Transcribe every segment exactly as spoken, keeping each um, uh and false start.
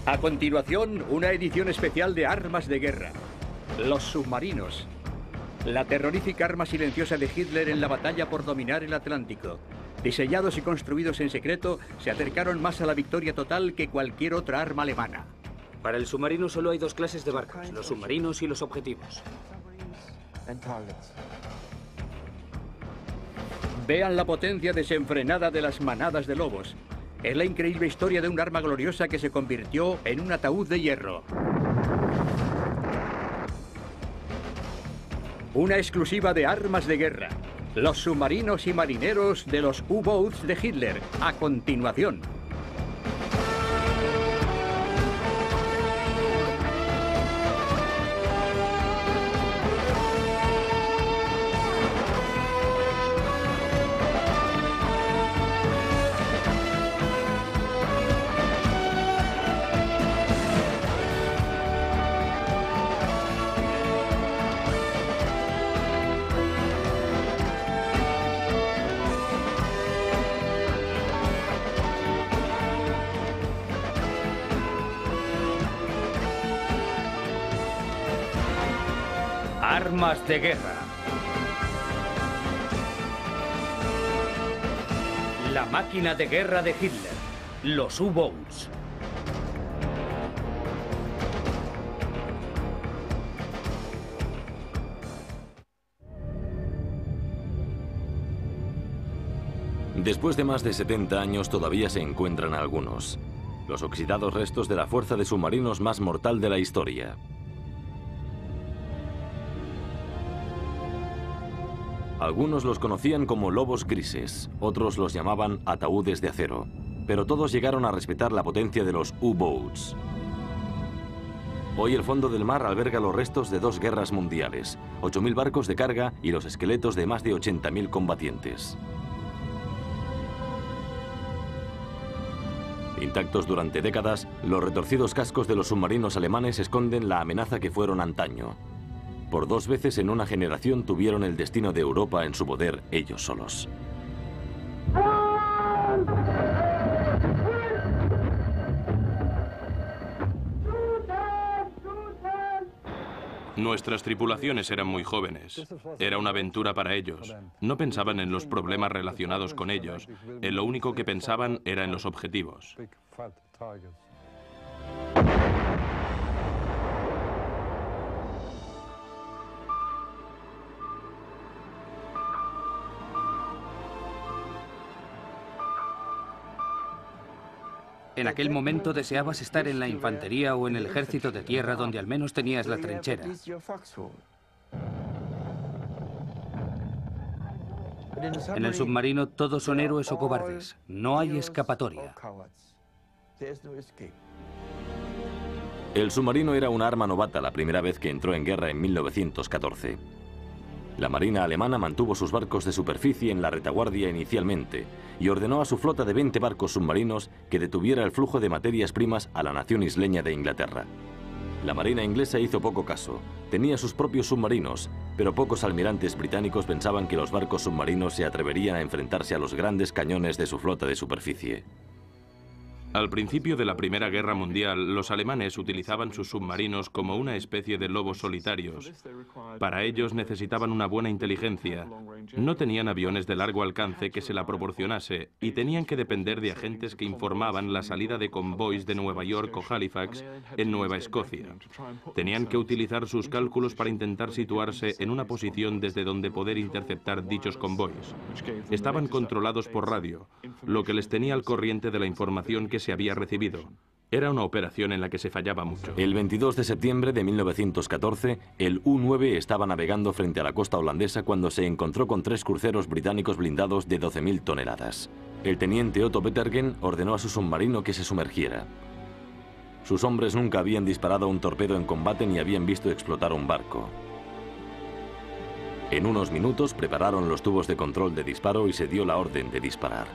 A continuación, una edición especial de Armas de Guerra. Los submarinos. La terrorífica arma silenciosa de Hitler en la batalla por dominar el Atlántico. Diseñados y construidos en secreto, se acercaron más a la victoria total que cualquier otra arma alemana. Para el submarino solo hay dos clases de barcos, los submarinos y los objetivos. Vean la potencia desenfrenada de las manadas de lobos. Es la increíble historia de un arma gloriosa que se convirtió en un ataúd de hierro. Una exclusiva de Armas de Guerra. Los submarinos y marineros de los U-Boats de Hitler. A continuación. Armas de Guerra. La máquina de guerra de Hitler, los U-Boats. Después de más de setenta años todavía se encuentran algunos. Los oxidados restos de la fuerza de submarinos más mortal de la historia. Algunos los conocían como lobos grises, otros los llamaban ataúdes de acero, pero todos llegaron a respetar la potencia de los U-Boats. Hoy el fondo del mar alberga los restos de dos guerras mundiales, ocho mil barcos de carga y los esqueletos de más de ochenta mil combatientes. Intactos durante décadas, los retorcidos cascos de los submarinos alemanes esconden la amenaza que fueron antaño. Por dos veces en una generación tuvieron el destino de Europa en su poder ellos solos. Nuestras tripulaciones eran muy jóvenes. Era una aventura para ellos. No pensaban en los problemas relacionados con ellos. En lo único que pensaban era en los objetivos. En aquel momento deseabas estar en la infantería o en el ejército de tierra, donde al menos tenías la trinchera. En el submarino todos son héroes o cobardes. No hay escapatoria. El submarino era un arma novata la primera vez que entró en guerra en mil novecientos catorce. La Marina alemana mantuvo sus barcos de superficie en la retaguardia inicialmente y ordenó a su flota de veinte barcos submarinos que detuviera el flujo de materias primas a la nación isleña de Inglaterra. La Marina inglesa hizo poco caso. Tenía sus propios submarinos, pero pocos almirantes británicos pensaban que los barcos submarinos se atreverían a enfrentarse a los grandes cañones de su flota de superficie. Al principio de la Primera Guerra Mundial, los alemanes utilizaban sus submarinos como una especie de lobos solitarios. Para ellos necesitaban una buena inteligencia. No tenían aviones de largo alcance que se la proporcionase y tenían que depender de agentes que informaban la salida de convoys de Nueva York o Halifax en Nueva Escocia. Tenían que utilizar sus cálculos para intentar situarse en una posición desde donde poder interceptar dichos convoys. Estaban controlados por radio, lo que les tenía al corriente de la información que se había recibido. Era una operación en la que se fallaba mucho. El veintidós de septiembre de mil novecientos catorce, el U nueve estaba navegando frente a la costa holandesa cuando se encontró con tres cruceros británicos blindados de doce mil toneladas. El teniente Otto Bettergen ordenó a su submarino que se sumergiera. Sus hombres nunca habían disparado un torpedo en combate ni habían visto explotar un barco. En unos minutos prepararon los tubos de control de disparo y se dio la orden de disparar.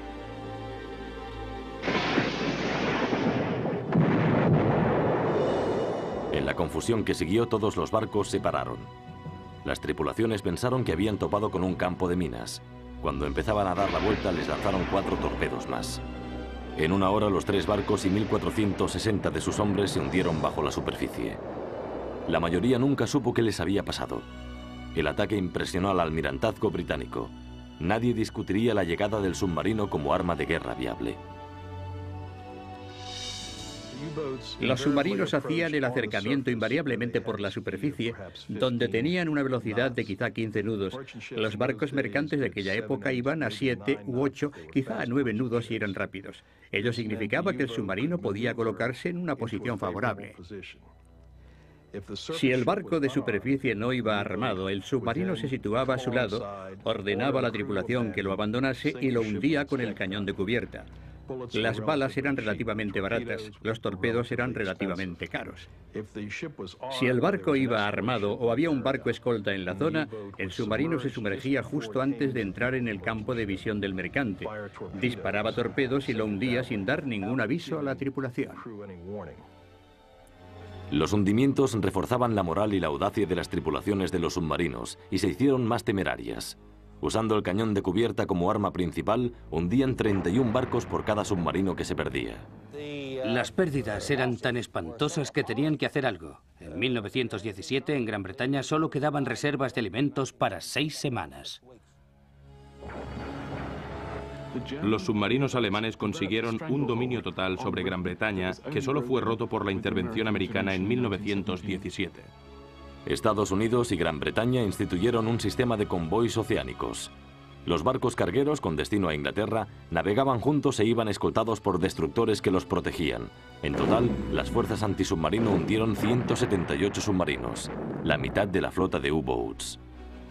En la confusión que siguió, todos los barcos se pararon. Las tripulaciones pensaron que habían topado con un campo de minas. Cuando empezaban a dar la vuelta, les lanzaron cuatro torpedos más. En una hora los tres barcos y mil cuatrocientos sesenta de sus hombres se hundieron bajo la superficie. La mayoría nunca supo qué les había pasado. El ataque impresionó al almirantazgo británico. Nadie discutiría la llegada del submarino como arma de guerra viable. Los submarinos hacían el acercamiento invariablemente por la superficie, donde tenían una velocidad de quizá quince nudos. Los barcos mercantes de aquella época iban a siete u ocho, quizá a nueve nudos y eran rápidos. Ello significaba que el submarino podía colocarse en una posición favorable. Si el barco de superficie no iba armado, el submarino se situaba a su lado, ordenaba a la tripulación que lo abandonase y lo hundía con el cañón de cubierta. Las balas eran relativamente baratas, los torpedos eran relativamente caros. Si el barco iba armado o había un barco escolta en la zona, el submarino se sumergía justo antes de entrar en el campo de visión del mercante. Disparaba torpedos y lo hundía sin dar ningún aviso a la tripulación. Los hundimientos reforzaban la moral y la audacia de las tripulaciones de los submarinos y se hicieron más temerarias. Usando el cañón de cubierta como arma principal, hundían treinta y un barcos por cada submarino que se perdía. Las pérdidas eran tan espantosas que tenían que hacer algo. En mil novecientos diecisiete, en Gran Bretaña, solo quedaban reservas de alimentos para seis semanas. Los submarinos alemanes consiguieron un dominio total sobre Gran Bretaña que solo fue roto por la intervención americana en mil novecientos diecisiete. Estados Unidos y Gran Bretaña instituyeron un sistema de convoys oceánicos. Los barcos cargueros con destino a Inglaterra navegaban juntos e iban escoltados por destructores que los protegían. En total, las fuerzas antisubmarino hundieron ciento setenta y ocho submarinos, la mitad de la flota de U-boats.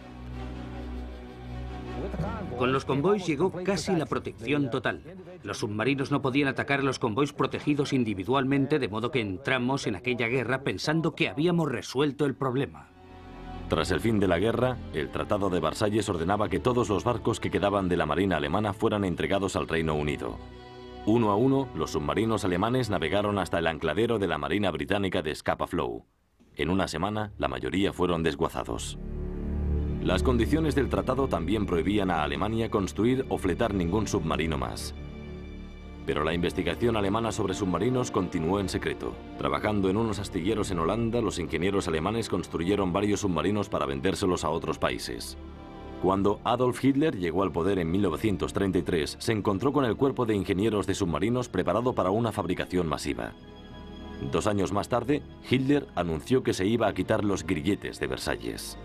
Con los convoys llegó casi la protección total. Los submarinos no podían atacar a los convoys protegidos individualmente, de modo que entramos en aquella guerra pensando que habíamos resuelto el problema. Tras el fin de la guerra, el Tratado de Versalles ordenaba que todos los barcos que quedaban de la Marina alemana fueran entregados al Reino Unido. Uno a uno, los submarinos alemanes navegaron hasta el ancladero de la Marina británica de Scapa Flow. En una semana, la mayoría fueron desguazados. Las condiciones del tratado también prohibían a Alemania construir o fletar ningún submarino más. Pero la investigación alemana sobre submarinos continuó en secreto. Trabajando en unos astilleros en Holanda, los ingenieros alemanes construyeron varios submarinos para vendérselos a otros países. Cuando Adolf Hitler llegó al poder en mil novecientos treinta y tres, se encontró con el cuerpo de ingenieros de submarinos preparado para una fabricación masiva. Dos años más tarde, Hitler anunció que se iba a quitar los grilletes de Versalles.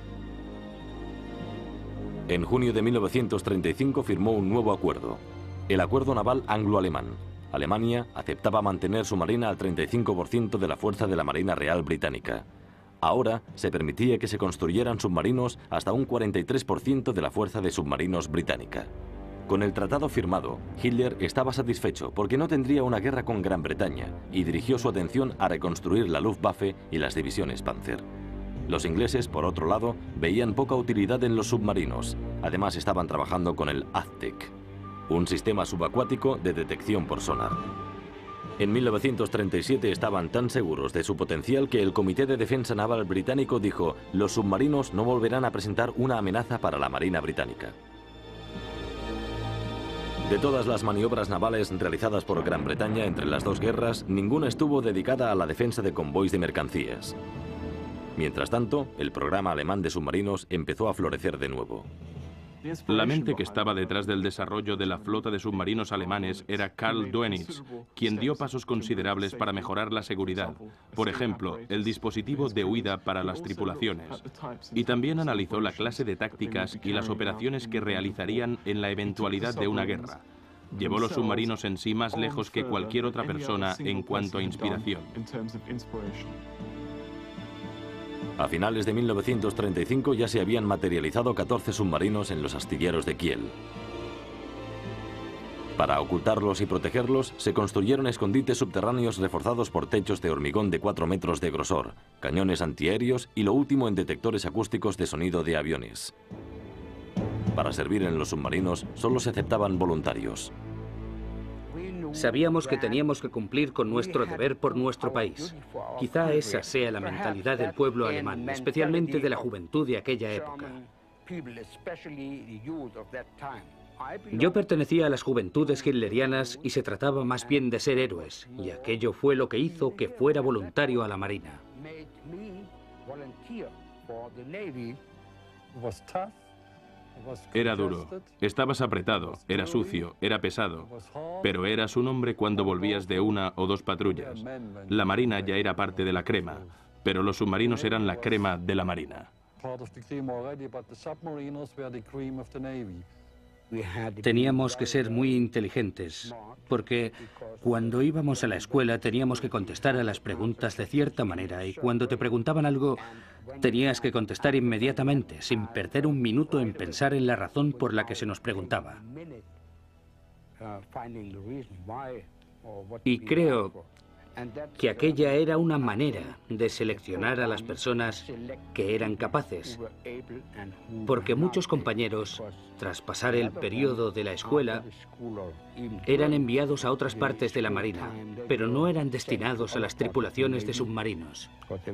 En junio de mil novecientos treinta y cinco firmó un nuevo acuerdo, el Acuerdo Naval Anglo-Alemán. Alemania aceptaba mantener su marina al treinta y cinco por ciento de la fuerza de la Marina Real Británica. Ahora se permitía que se construyeran submarinos hasta un cuarenta y tres por ciento de la fuerza de submarinos británica. Con el tratado firmado, Hitler estaba satisfecho porque no tendría una guerra con Gran Bretaña y dirigió su atención a reconstruir la Luftwaffe y las divisiones Panzer. Los ingleses, por otro lado, veían poca utilidad en los submarinos. Además, estaban trabajando con el Aztec, un sistema subacuático de detección por sonar. En mil novecientos treinta y siete estaban tan seguros de su potencial que el Comité de Defensa Naval británico dijo: los submarinos no volverán a presentar una amenaza para la Marina británica. De todas las maniobras navales realizadas por Gran Bretaña entre las dos guerras, ninguna estuvo dedicada a la defensa de convoys de mercancías. Mientras tanto, el programa alemán de submarinos empezó a florecer de nuevo. La mente que estaba detrás del desarrollo de la flota de submarinos alemanes era Karl Dönitz, quien dio pasos considerables para mejorar la seguridad. Por ejemplo, el dispositivo de huida para las tripulaciones. Y también analizó la clase de tácticas y las operaciones que realizarían en la eventualidad de una guerra. Llevó los submarinos en sí más lejos que cualquier otra persona en cuanto a inspiración. A finales de mil novecientos treinta y cinco ya se habían materializado catorce submarinos en los astilleros de Kiel. Para ocultarlos y protegerlos, se construyeron escondites subterráneos reforzados por techos de hormigón de cuatro metros de grosor, cañones antiaéreos y lo último en detectores acústicos de sonido de aviones. Para servir en los submarinos solo se aceptaban voluntarios. Sabíamos que teníamos que cumplir con nuestro deber por nuestro país. Quizá esa sea la mentalidad del pueblo alemán, especialmente de la juventud de aquella época. Yo pertenecía a las juventudes hitlerianas y se trataba más bien de ser héroes, y aquello fue lo que hizo que fuera voluntario a la Marina. Era duro, estabas apretado, era sucio, era pesado, pero eras un hombre cuando volvías de una o dos patrullas. La Marina ya era parte de la crema, pero los submarinos eran la crema de la Marina. Teníamos que ser muy inteligentes, porque cuando íbamos a la escuela teníamos que contestar a las preguntas de cierta manera, y cuando te preguntaban algo tenías que contestar inmediatamente, sin perder un minuto en pensar en la razón por la que se nos preguntaba. Y creo que aquella era una manera de seleccionar a las personas que eran capaces, porque muchos compañeros, tras pasar el periodo de la escuela, eran enviados a otras partes de la Marina, pero no eran destinados a las tripulaciones de submarinos.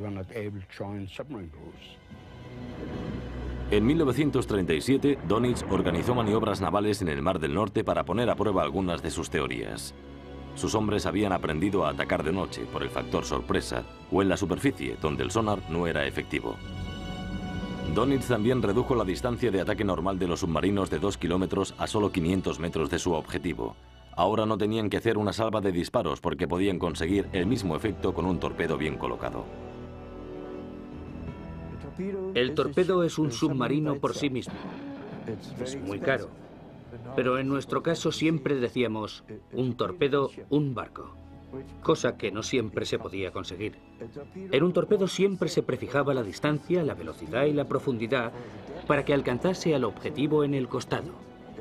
En mil novecientos treinta y siete, Dönitz organizó maniobras navales en el Mar del Norte para poner a prueba algunas de sus teorías. Sus hombres habían aprendido a atacar de noche por el factor sorpresa o en la superficie, donde el sonar no era efectivo. Dönitz también redujo la distancia de ataque normal de los submarinos de dos kilómetros a solo quinientos metros de su objetivo. Ahora no tenían que hacer una salva de disparos porque podían conseguir el mismo efecto con un torpedo bien colocado. El torpedo es un submarino por sí mismo. Es muy caro. Pero en nuestro caso siempre decíamos, un torpedo, un barco. Cosa que no siempre se podía conseguir. En un torpedo siempre se prefijaba la distancia, la velocidad y la profundidad para que alcanzase al objetivo en el costado.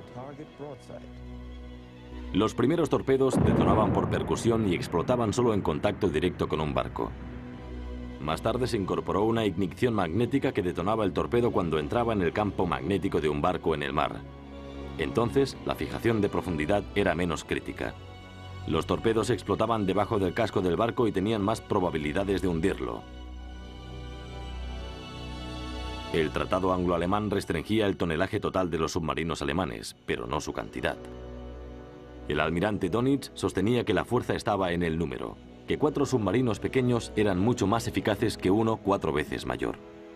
Los primeros torpedos detonaban por percusión y explotaban solo en contacto directo con un barco. Más tarde se incorporó una ignición magnética que detonaba el torpedo cuando entraba en el campo magnético de un barco en el mar. Entonces, la fijación de profundidad era menos crítica. Los torpedos explotaban debajo del casco del barco y tenían más probabilidades de hundirlo. El tratado anglo-alemán restringía el tonelaje total de los submarinos alemanes, pero no su cantidad. El almirante Dönitz sostenía que la fuerza estaba en el número, que cuatro submarinos pequeños eran mucho más eficaces que uno cuatro veces mayor.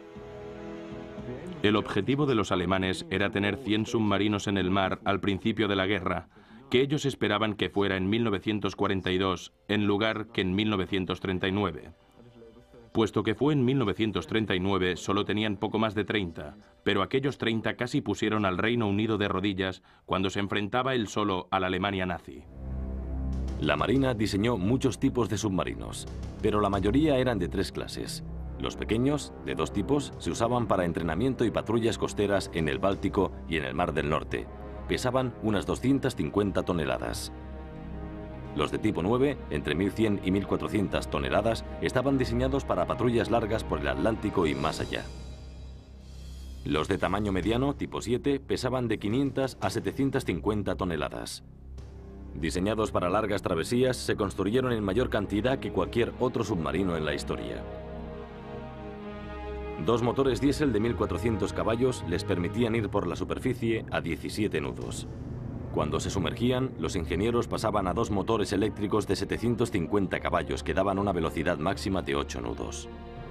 El objetivo de los alemanes era tener cien submarinos en el mar al principio de la guerra, que ellos esperaban que fuera en mil novecientos cuarenta y dos, en lugar que en mil novecientos treinta y nueve. Puesto que fue en mil novecientos treinta y nueve, solo tenían poco más de treinta, pero aquellos treinta casi pusieron al Reino Unido de rodillas cuando se enfrentaba él solo a la Alemania nazi. La Marina diseñó muchos tipos de submarinos, pero la mayoría eran de tres clases. Los pequeños, de dos tipos, se usaban para entrenamiento y patrullas costeras en el Báltico y en el Mar del Norte. Pesaban unas doscientas cincuenta toneladas. Los de tipo nueve, entre mil cien y mil cuatrocientas toneladas, estaban diseñados para patrullas largas por el Atlántico y más allá. Los de tamaño mediano, tipo siete, pesaban de quinientas a setecientas cincuenta toneladas. Diseñados para largas travesías, se construyeron en mayor cantidad que cualquier otro submarino en la historia. Dos motores diésel de mil cuatrocientos caballos les permitían ir por la superficie a diecisiete nudos. Cuando se sumergían, los ingenieros pasaban a dos motores eléctricos de setecientos cincuenta caballos que daban una velocidad máxima de ocho nudos.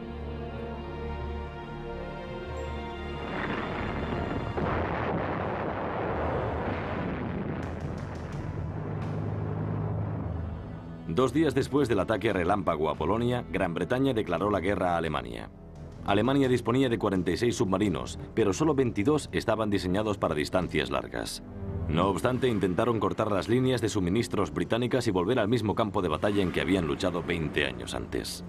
Dos días después del ataque relámpago a Polonia, Gran Bretaña declaró la guerra a Alemania. Alemania disponía de cuarenta y seis submarinos, pero solo veintidós estaban diseñados para distancias largas. No obstante, intentaron cortar las líneas de suministros británicas y volver al mismo campo de batalla en que habían luchado veinte años antes.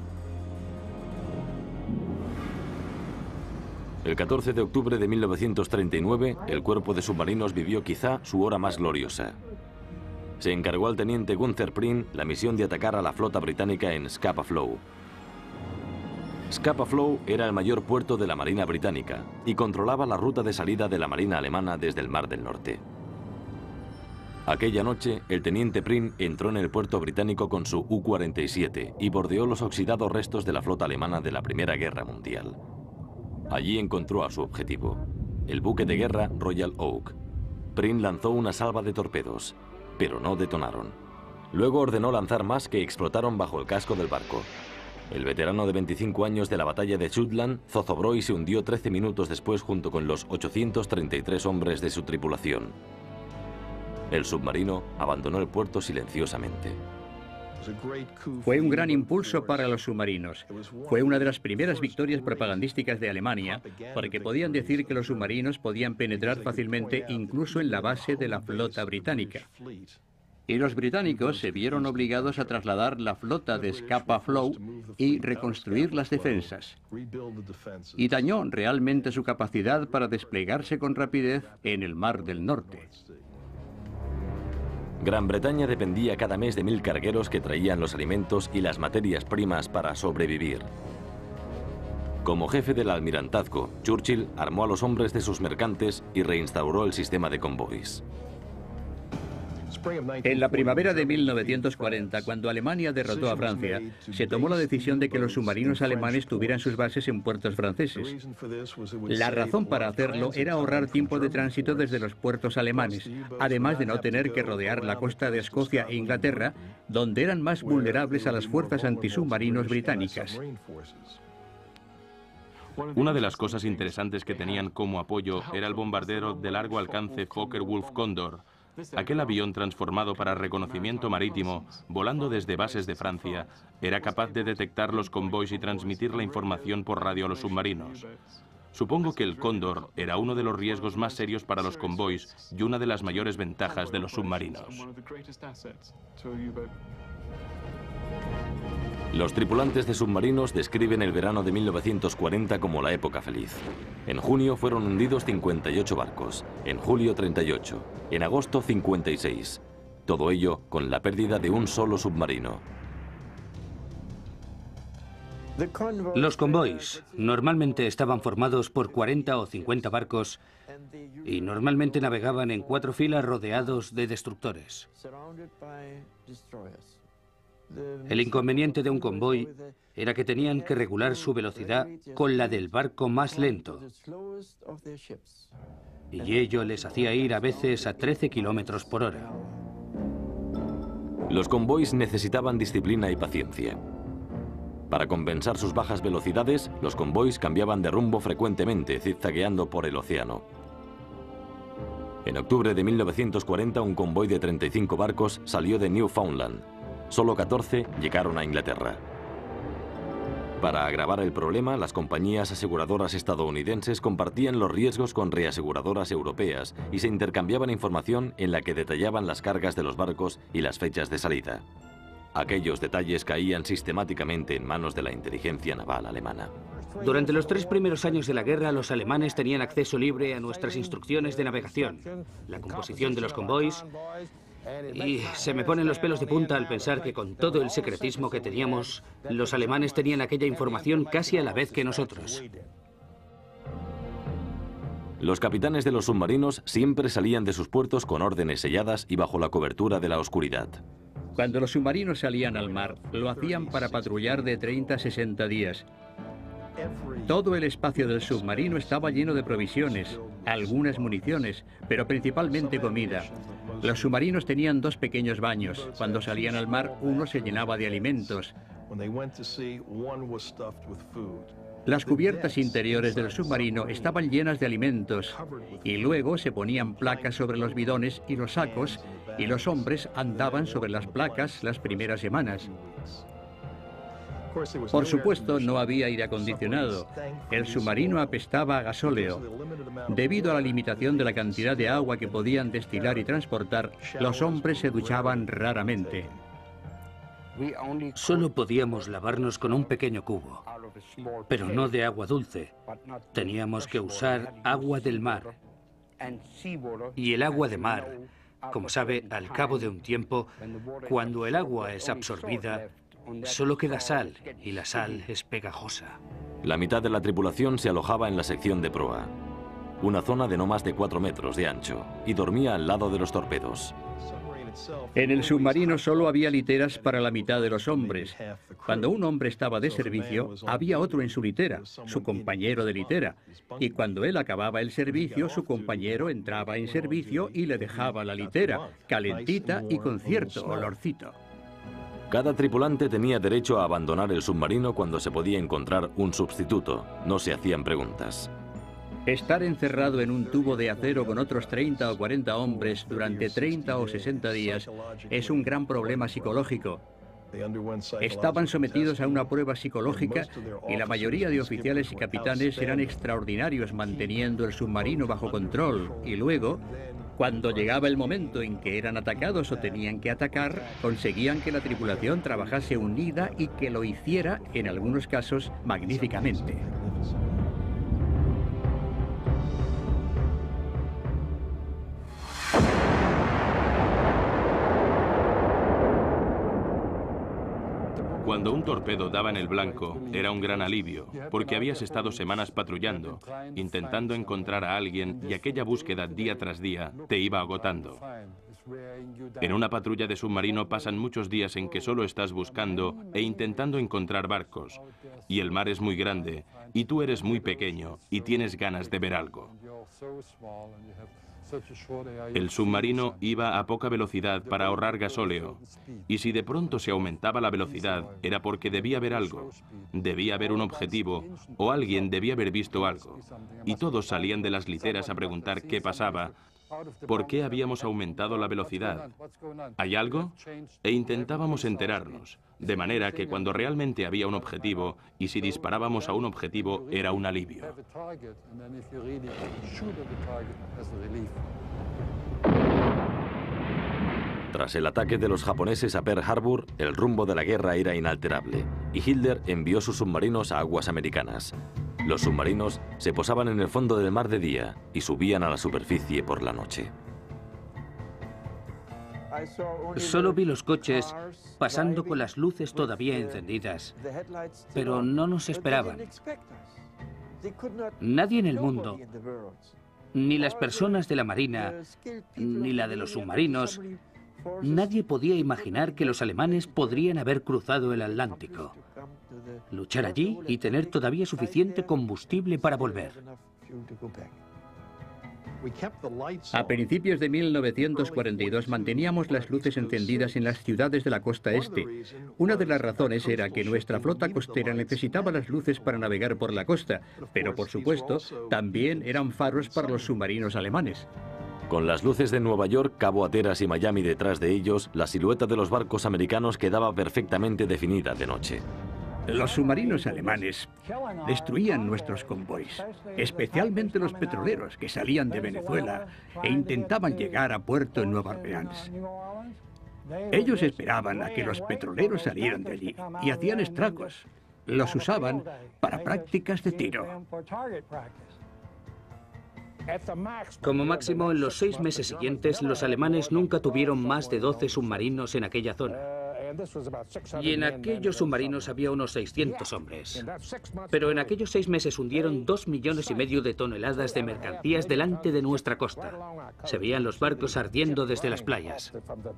El catorce de octubre de mil novecientos treinta y nueve, el cuerpo de submarinos vivió quizá su hora más gloriosa. Se encargó al teniente Gunther Prin la misión de atacar a la flota británica en Scapa Flow. Scapa Flow era el mayor puerto de la Marina británica y controlaba la ruta de salida de la Marina alemana desde el Mar del Norte. Aquella noche, el teniente Prin entró en el puerto británico con su U cuarenta y siete y bordeó los oxidados restos de la flota alemana de la Primera Guerra Mundial. Allí encontró a su objetivo, el buque de guerra Royal Oak. Prin lanzó una salva de torpedos, pero no detonaron. Luego ordenó lanzar más que explotaron bajo el casco del barco. El veterano de veinticinco años de la batalla de Jutland zozobró y se hundió trece minutos después junto con los ochocientos treinta y tres hombres de su tripulación. El submarino abandonó el puerto silenciosamente. Fue un gran impulso para los submarinos. Fue una de las primeras victorias propagandísticas de Alemania, porque podían decir que los submarinos podían penetrar fácilmente incluso en la base de la flota británica. Y los británicos se vieron obligados a trasladar la flota de Scapa Flow y reconstruir las defensas. Y dañó realmente su capacidad para desplegarse con rapidez en el Mar del Norte. Gran Bretaña dependía cada mes de mil cargueros que traían los alimentos y las materias primas para sobrevivir. Como jefe del almirantazgo, Churchill armó a los hombres de sus mercantes y reinstauró el sistema de convoys. En la primavera de mil novecientos cuarenta, cuando Alemania derrotó a Francia, se tomó la decisión de que los submarinos alemanes tuvieran sus bases en puertos franceses. La razón para hacerlo era ahorrar tiempo de tránsito desde los puertos alemanes, además de no tener que rodear la costa de Escocia e Inglaterra, donde eran más vulnerables a las fuerzas antisubmarinos británicas. Una de las cosas interesantes que tenían como apoyo era el bombardero de largo alcance Focke-Wulf Condor. Aquel avión transformado para reconocimiento marítimo, volando desde bases de Francia, era capaz de detectar los convoys y transmitir la información por radio a los submarinos. Supongo que el Cóndor era uno de los riesgos más serios para los convoys y una de las mayores ventajas de los submarinos. Los tripulantes de submarinos describen el verano de mil novecientos cuarenta como la época feliz. En junio fueron hundidos cincuenta y ocho barcos, en julio treinta y ocho, en agosto cincuenta y seis. Todo ello con la pérdida de un solo submarino. Los convoys normalmente estaban formados por cuarenta o cincuenta barcos y normalmente navegaban en cuatro filas rodeados de destructores. El inconveniente de un convoy era que tenían que regular su velocidad con la del barco más lento. Y ello les hacía ir a veces a trece kilómetros por hora. Los convoys necesitaban disciplina y paciencia. Para compensar sus bajas velocidades, los convoys cambiaban de rumbo frecuentemente, zigzagueando por el océano. En octubre de mil novecientos cuarenta, un convoy de treinta y cinco barcos salió de Newfoundland. Solo catorce llegaron a Inglaterra. Para agravar el problema, las compañías aseguradoras estadounidenses compartían los riesgos con reaseguradoras europeas y se intercambiaban información en la que detallaban las cargas de los barcos y las fechas de salida. Aquellos detalles caían sistemáticamente en manos de la inteligencia naval alemana. Durante los tres primeros años de la guerra, los alemanes tenían acceso libre a nuestras instrucciones de navegación, la composición de los convoys. Y se me ponen los pelos de punta al pensar que con todo el secretismo que teníamos, los alemanes tenían aquella información casi a la vez que nosotros. Los capitanes de los submarinos siempre salían de sus puertos con órdenes selladas y bajo la cobertura de la oscuridad. Cuando los submarinos salían al mar, lo hacían para patrullar de treinta a sesenta días. Todo el espacio del submarino estaba lleno de provisiones, algunas municiones, pero principalmente comida. Los submarinos tenían dos pequeños baños. Cuando salían al mar, uno se llenaba de alimentos. Las cubiertas interiores del submarino estaban llenas de alimentos y luego se ponían placas sobre los bidones y los sacos y los hombres andaban sobre las placas las primeras semanas. Por supuesto, no había aire acondicionado. El submarino apestaba a gasóleo. Debido a la limitación de la cantidad de agua que podían destilar y transportar, los hombres se duchaban raramente. Solo podíamos lavarnos con un pequeño cubo, pero no de agua dulce. Teníamos que usar agua del mar. Y el agua de mar, como sabe, al cabo de un tiempo, cuando el agua es absorbida, solo queda sal, y la sal es pegajosa. La mitad de la tripulación se alojaba en la sección de proa, una zona de no más de cuatro metros de ancho, y dormía al lado de los torpedos. En el submarino solo había literas para la mitad de los hombres. Cuando un hombre estaba de servicio, había otro en su litera, su compañero de litera. Y cuando él acababa el servicio, su compañero entraba en servicio y le dejaba la litera, calentita y con cierto olorcito. Cada tripulante tenía derecho a abandonar el submarino cuando se podía encontrar un sustituto. No se hacían preguntas. Estar encerrado en un tubo de acero con otros treinta o cuarenta hombres durante treinta o sesenta días es un gran problema psicológico. Estaban sometidos a una prueba psicológica y la mayoría de oficiales y capitanes eran extraordinarios manteniendo el submarino bajo control. Y luego, cuando llegaba el momento en que eran atacados o tenían que atacar, conseguían que la tripulación trabajase unida y que lo hiciera, en algunos casos, magníficamente. Cuando un torpedo daba en el blanco, era un gran alivio, porque habías estado semanas patrullando, intentando encontrar a alguien y aquella búsqueda día tras día te iba agotando. En una patrulla de submarino pasan muchos días en que solo estás buscando e intentando encontrar barcos, y el mar es muy grande, y tú eres muy pequeño, y tienes ganas de ver algo. El submarino iba a poca velocidad para ahorrar gasóleo, y si de pronto se aumentaba la velocidad era porque debía haber algo, debía haber un objetivo, o alguien debía haber visto algo, y todos salían de las literas a preguntar qué pasaba, por qué habíamos aumentado la velocidad, ¿hay algo? E intentábamos enterarnos, de manera que cuando realmente había un objetivo, y si disparábamos a un objetivo, era un alivio. Tras el ataque de los japoneses a Pearl Harbor, el rumbo de la guerra era inalterable, y Hitler envió sus submarinos a aguas americanas. Los submarinos se posaban en el fondo del mar de día y subían a la superficie por la noche. Solo vi los coches pasando con las luces todavía encendidas, pero no nos esperaban. Nadie en el mundo, ni las personas de la Marina, ni la de los submarinos, nadie podía imaginar que los alemanes podrían haber cruzado el Atlántico, luchar allí y tener todavía suficiente combustible para volver. A principios de mil novecientos cuarenta y dos manteníamos las luces encendidas en las ciudades de la costa este. Una de las razones era que nuestra flota costera necesitaba las luces para navegar por la costa, pero por supuesto también eran faros para los submarinos alemanes. Con las luces de Nueva York, Cabo Hatteras y Miami detrás de ellos, la silueta de los barcos americanos quedaba perfectamente definida de noche. Los submarinos alemanes destruían nuestros convoys, especialmente los petroleros que salían de Venezuela e intentaban llegar a puerto en Nueva Orleans. Ellos esperaban a que los petroleros salieran de allí y hacían estragos. Los usaban para prácticas de tiro. Como máximo, en los seis meses siguientes, los alemanes nunca tuvieron más de doce submarinos en aquella zona. Y en aquellos submarinos había unos seiscientos hombres. Pero en aquellos seis meses hundieron dos millones y medio de toneladas de mercancías delante de nuestra costa. Se veían los barcos ardiendo desde las playas.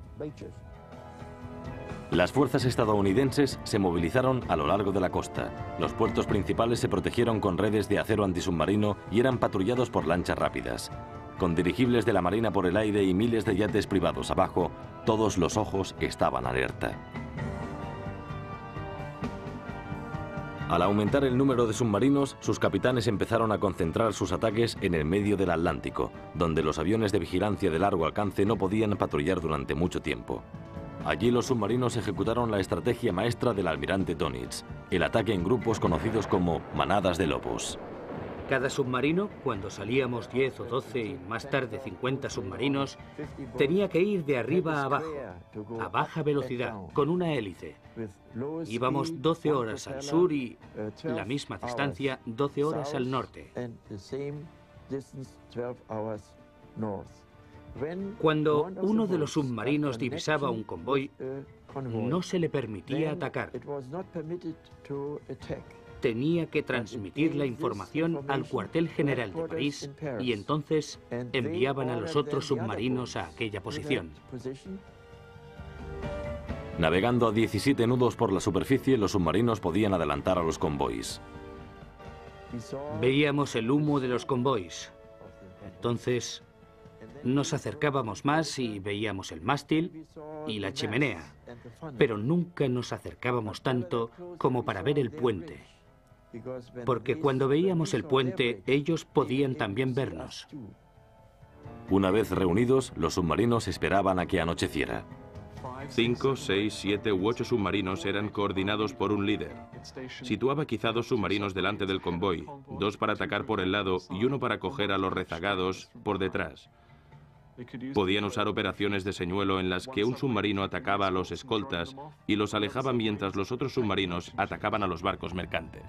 Las fuerzas estadounidenses se movilizaron a lo largo de la costa. Los puertos principales se protegieron con redes de acero antisubmarino y eran patrullados por lanchas rápidas. Con dirigibles de la Marina por el aire y miles de yates privados abajo, todos los ojos estaban alerta. Al aumentar el número de submarinos, sus capitanes empezaron a concentrar sus ataques en el medio del Atlántico, donde los aviones de vigilancia de largo alcance no podían patrullar durante mucho tiempo. Allí los submarinos ejecutaron la estrategia maestra del almirante Dönitz, el ataque en grupos conocidos como manadas de lobos. Cada submarino, cuando salíamos diez o doce y más tarde cincuenta submarinos, tenía que ir de arriba a abajo, a baja velocidad, con una hélice. Íbamos doce horas al sur y la misma distancia doce horas al norte. Cuando uno de los submarinos divisaba un convoy, no se le permitía atacar. Tenía que transmitir la información al cuartel general de París y entonces enviaban a los otros submarinos a aquella posición. Navegando a diecisiete nudos por la superficie, los submarinos podían adelantar a los convoys. Veíamos el humo de los convoys. Entonces nos acercábamos más y veíamos el mástil y la chimenea, pero nunca nos acercábamos tanto como para ver el puente, porque cuando veíamos el puente ellos podían también vernos. Una vez reunidos, los submarinos esperaban a que anocheciera. Cinco, seis, siete u ocho submarinos eran coordinados por un líder. Situaba quizá dos submarinos delante del convoy, dos para atacar por el lado y uno para coger a los rezagados por detrás. Podían usar operaciones de señuelo en las que un submarino atacaba a los escoltas y los alejaba mientras los otros submarinos atacaban a los barcos mercantes.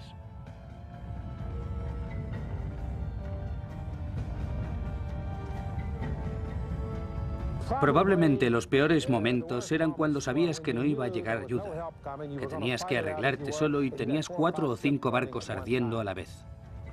Probablemente los peores momentos eran cuando sabías que no iba a llegar ayuda, que tenías que arreglarte solo y tenías cuatro o cinco barcos ardiendo a la vez.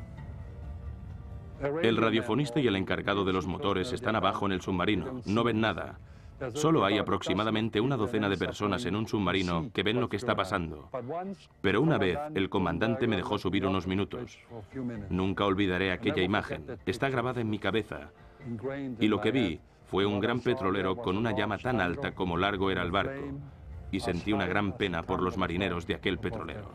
El radiofonista y el encargado de los motores están abajo en el submarino, no ven nada. Solo hay aproximadamente una docena de personas en un submarino que ven lo que está pasando. Pero una vez el comandante me dejó subir unos minutos. Nunca olvidaré aquella imagen, está grabada en mi cabeza. Y lo que vi fue un gran petrolero con una llama tan alta como largo era el barco. Y sentí una gran pena por los marineros de aquel petrolero.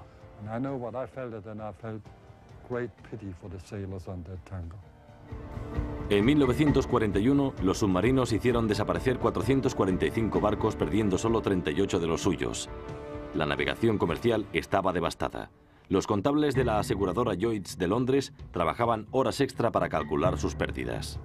En mil novecientos cuarenta y uno, los submarinos hicieron desaparecer cuatrocientos cuarenta y cinco barcos, perdiendo solo treinta y ocho de los suyos. La navegación comercial estaba devastada. Los contables de la aseguradora Lloyds de Londres trabajaban horas extra para calcular sus pérdidas.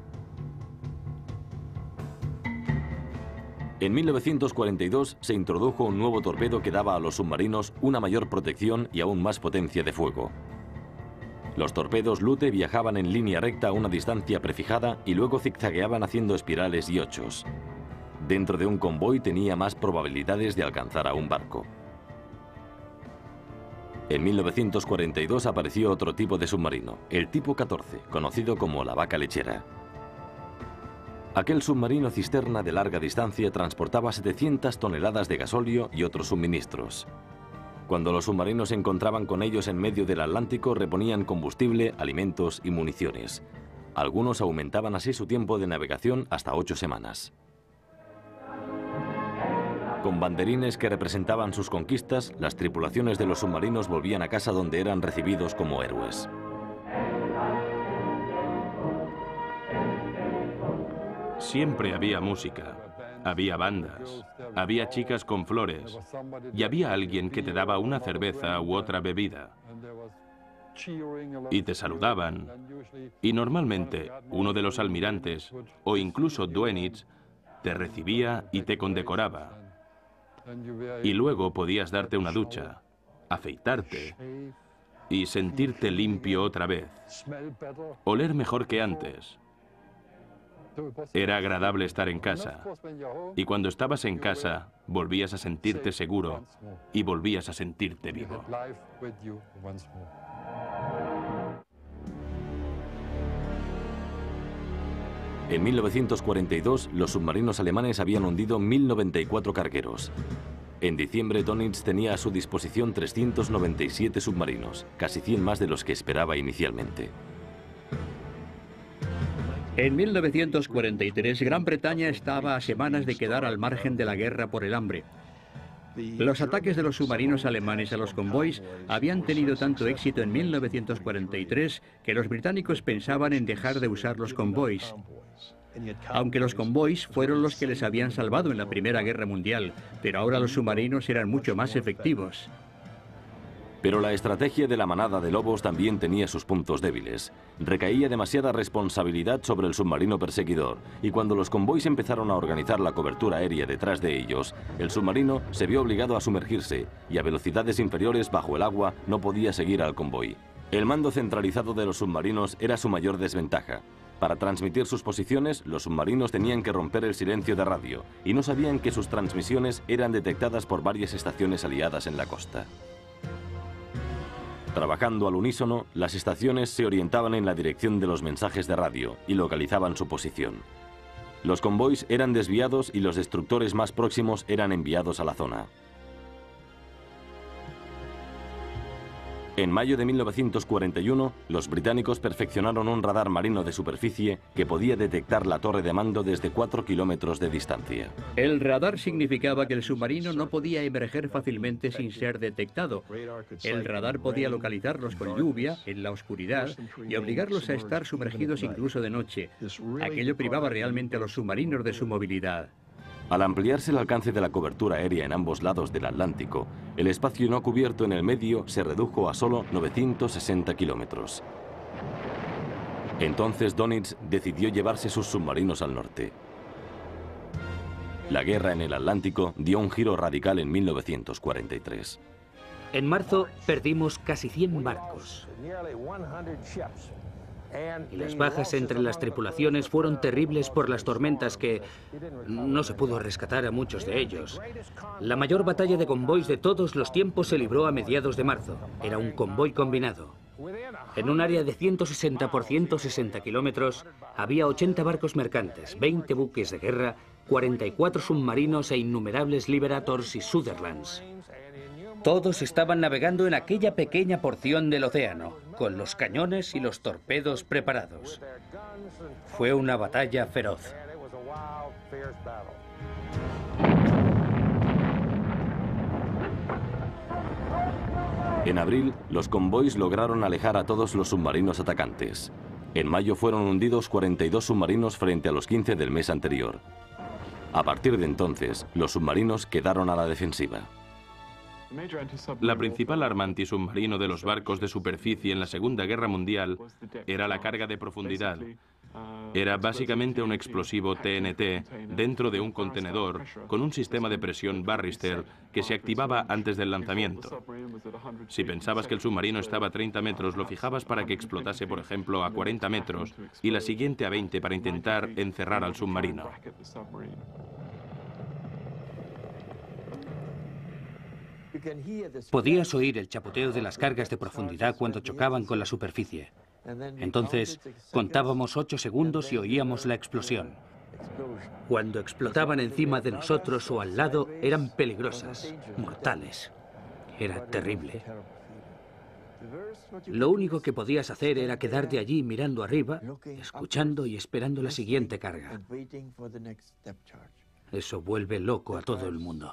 En mil novecientos cuarenta y dos se introdujo un nuevo torpedo que daba a los submarinos una mayor protección y aún más potencia de fuego. Los torpedos Lute viajaban en línea recta a una distancia prefijada y luego zigzagueaban haciendo espirales y ochos. Dentro de un convoy tenía más probabilidades de alcanzar a un barco. En mil novecientos cuarenta y dos apareció otro tipo de submarino, el tipo catorce, conocido como la vaca lechera. Aquel submarino cisterna de larga distancia transportaba setecientas toneladas de gasóleo y otros suministros. Cuando los submarinos se encontraban con ellos en medio del Atlántico, reponían combustible, alimentos y municiones. Algunos aumentaban así su tiempo de navegación hasta ocho semanas. Con banderines que representaban sus conquistas, las tripulaciones de los submarinos volvían a casa donde eran recibidos como héroes. Siempre había música, había bandas, había chicas con flores y había alguien que te daba una cerveza u otra bebida. Y te saludaban. Y normalmente uno de los almirantes o incluso Dönitz te recibía y te condecoraba. Y luego podías darte una ducha, afeitarte y sentirte limpio otra vez. Oler mejor que antes. Era agradable estar en casa, y cuando estabas en casa, volvías a sentirte seguro y volvías a sentirte vivo. En mil novecientos cuarenta y dos, los submarinos alemanes habían hundido mil noventa y cuatro cargueros. En diciembre, Dönitz tenía a su disposición trescientos noventa y siete submarinos, casi cien más de los que esperaba inicialmente. En mil novecientos cuarenta y tres, Gran Bretaña estaba a semanas de quedar al margen de la guerra por el hambre. Los ataques de los submarinos alemanes a los convoys habían tenido tanto éxito en mil novecientos cuarenta y tres que los británicos pensaban en dejar de usar los convoys. Aunque los convoys fueron los que les habían salvado en la Primera Guerra Mundial, pero ahora los submarinos eran mucho más efectivos. Pero la estrategia de la manada de lobos también tenía sus puntos débiles. Recaía demasiada responsabilidad sobre el submarino perseguidor, y cuando los convoys empezaron a organizar la cobertura aérea detrás de ellos, el submarino se vio obligado a sumergirse, y a velocidades inferiores bajo el agua no podía seguir al convoy. El mando centralizado de los submarinos era su mayor desventaja. Para transmitir sus posiciones, los submarinos tenían que romper el silencio de radio, y no sabían que sus transmisiones eran detectadas por varias estaciones aliadas en la costa. Trabajando al unísono, las estaciones se orientaban en la dirección de los mensajes de radio y localizaban su posición. Los convoys eran desviados y los destructores más próximos eran enviados a la zona. En mayo de mil novecientos cuarenta y uno, los británicos perfeccionaron un radar marino de superficie que podía detectar la torre de mando desde cuatro kilómetros de distancia. El radar significaba que el submarino no podía emerger fácilmente sin ser detectado. El radar podía localizarlos con lluvia, en la oscuridad, y obligarlos a estar sumergidos incluso de noche. Aquello privaba realmente a los submarinos de su movilidad. Al ampliarse el alcance de la cobertura aérea en ambos lados del Atlántico, el espacio no cubierto en el medio se redujo a solo novecientos sesenta kilómetros. Entonces Dönitz decidió llevarse sus submarinos al norte. La guerra en el Atlántico dio un giro radical en mil novecientos cuarenta y tres. En marzo perdimos casi cien barcos. Y las bajas entre las tripulaciones fueron terribles por las tormentas que no se pudo rescatar a muchos de ellos. La mayor batalla de convoys de todos los tiempos se libró a mediados de marzo. Era un convoy combinado. En un área de ciento sesenta por ciento sesenta kilómetros había ochenta barcos mercantes, veinte buques de guerra, cuarenta y cuatro submarinos e innumerables Liberators y Sutherlands. Todos estaban navegando en aquella pequeña porción del océano, con los cañones y los torpedos preparados. Fue una batalla feroz. En abril, los convoys lograron alejar a todos los submarinos atacantes. En mayo fueron hundidos cuarenta y dos submarinos frente a los quince del mes anterior. A partir de entonces, los submarinos quedaron a la defensiva. La principal arma antisubmarino de los barcos de superficie en la Segunda Guerra Mundial era la carga de profundidad. Era básicamente un explosivo T N T dentro de un contenedor con un sistema de presión Barrister que se activaba antes del lanzamiento. Si pensabas que el submarino estaba a treinta metros, lo fijabas para que explotase, por ejemplo, a cuarenta metros y la siguiente a veinte para intentar encerrar al submarino. Podías oír el chapoteo de las cargas de profundidad cuando chocaban con la superficie. Entonces, contábamos ocho segundos y oíamos la explosión. Cuando explotaban encima de nosotros o al lado, eran peligrosas, mortales. Era terrible. Lo único que podías hacer era quedarte allí mirando arriba, escuchando y esperando la siguiente carga. Eso vuelve loco a todo el mundo.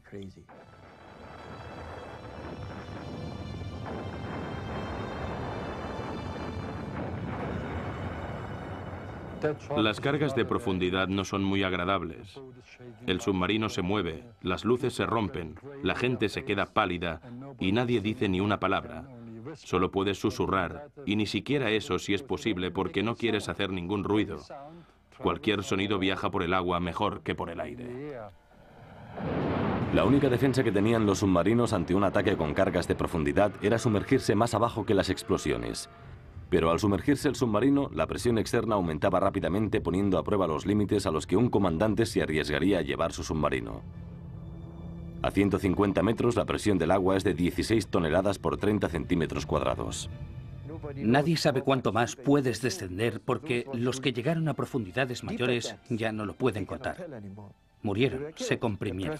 Las cargas de profundidad no son muy agradables. El submarino se mueve, las luces se rompen, la gente se queda pálida y nadie dice ni una palabra. Solo puedes susurrar, y ni siquiera eso si es posible porque no quieres hacer ningún ruido. Cualquier sonido viaja por el agua mejor que por el aire. La única defensa que tenían los submarinos ante un ataque con cargas de profundidad era sumergirse más abajo que las explosiones. Pero al sumergirse el submarino, la presión externa aumentaba rápidamente, poniendo a prueba los límites a los que un comandante se arriesgaría a llevar su submarino. A ciento cincuenta metros, la presión del agua es de dieciséis toneladas por treinta centímetros cuadrados. Nadie sabe cuánto más puedes descender porque los que llegaron a profundidades mayores ya no lo pueden contar. Murieron, se comprimieron.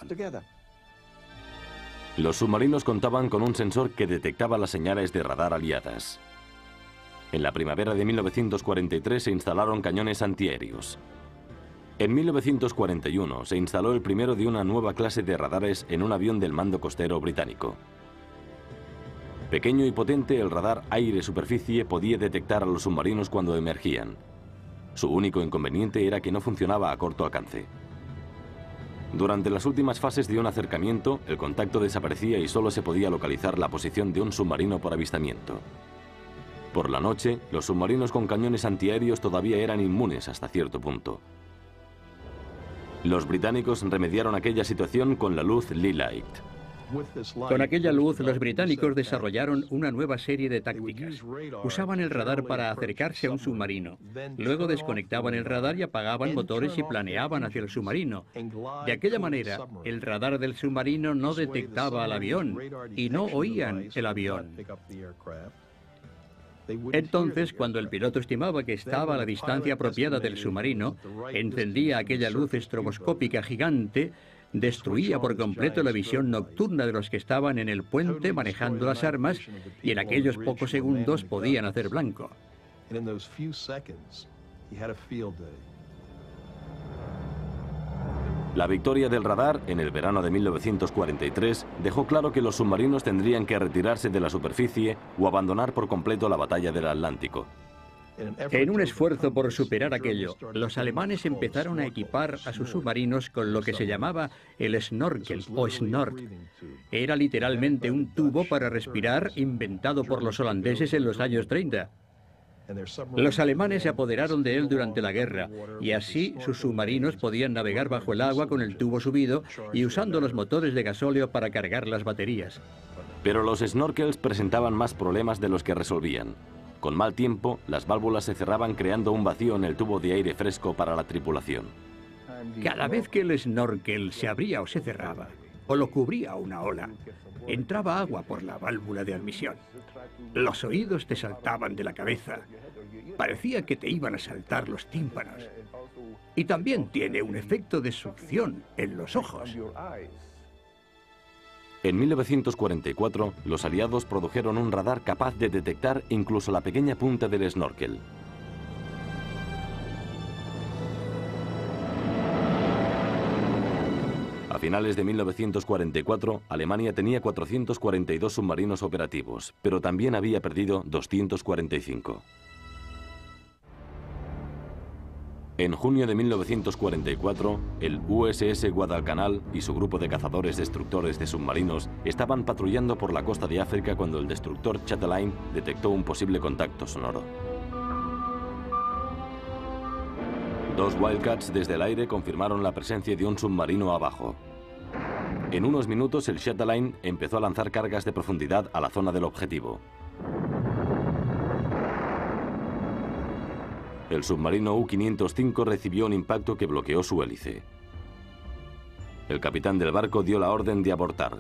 Los submarinos contaban con un sensor que detectaba las señales de radar aliadas. En la primavera de mil novecientos cuarenta y tres se instalaron cañones antiaéreos. En mil novecientos cuarenta y uno se instaló el primero de una nueva clase de radares en un avión del mando costero británico. Pequeño y potente, el radar aire-superficie podía detectar a los submarinos cuando emergían. Su único inconveniente era que no funcionaba a corto alcance. Durante las últimas fases de un acercamiento, el contacto desaparecía y solo se podía localizar la posición de un submarino por avistamiento. Por la noche, los submarinos con cañones antiaéreos todavía eran inmunes hasta cierto punto. Los británicos remediaron aquella situación con la luz Lee Light. Con aquella luz, los británicos desarrollaron una nueva serie de tácticas. Usaban el radar para acercarse a un submarino. Luego desconectaban el radar y apagaban motores y planeaban hacia el submarino. De aquella manera, el radar del submarino no detectaba al avión y no oían el avión. Entonces, cuando el piloto estimaba que estaba a la distancia apropiada del submarino, encendía aquella luz estroboscópica gigante, destruía por completo la visión nocturna de los que estaban en el puente manejando las armas y en aquellos pocos segundos podían hacer blanco. La victoria del radar en el verano de mil novecientos cuarenta y tres dejó claro que los submarinos tendrían que retirarse de la superficie o abandonar por completo la batalla del Atlántico. En un esfuerzo por superar aquello, los alemanes empezaron a equipar a sus submarinos con lo que se llamaba el snorkel o snort. Era literalmente un tubo para respirar inventado por los holandeses en los años treinta. Los alemanes se apoderaron de él durante la guerra y así sus submarinos podían navegar bajo el agua con el tubo subido y usando los motores de gasóleo para cargar las baterías. Pero los snorkels presentaban más problemas de los que resolvían. Con mal tiempo, las válvulas se cerraban creando un vacío en el tubo de aire fresco para la tripulación. Cada vez que el snorkel se abría o se cerraba, o lo cubría una ola, entraba agua por la válvula de admisión. Los oídos te saltaban de la cabeza. Parecía que te iban a saltar los tímpanos. Y también tiene un efecto de succión en los ojos. En mil novecientos cuarenta y cuatro, los aliados produjeron un radar capaz de detectar incluso la pequeña punta del snorkel. A finales de mil novecientos cuarenta y cuatro, Alemania tenía cuatrocientos cuarenta y dos submarinos operativos, pero también había perdido doscientos cuarenta y cinco. En junio de mil novecientos cuarenta y cuatro, el U S S Guadalcanal y su grupo de cazadores destructores de submarinos estaban patrullando por la costa de África cuando el destructor Chatelaine detectó un posible contacto sonoro. Dos Wildcats desde el aire confirmaron la presencia de un submarino abajo. En unos minutos el Chatelaine empezó a lanzar cargas de profundidad a la zona del objetivo. El submarino U quinientos cinco recibió un impacto que bloqueó su hélice. El capitán del barco dio la orden de abortar.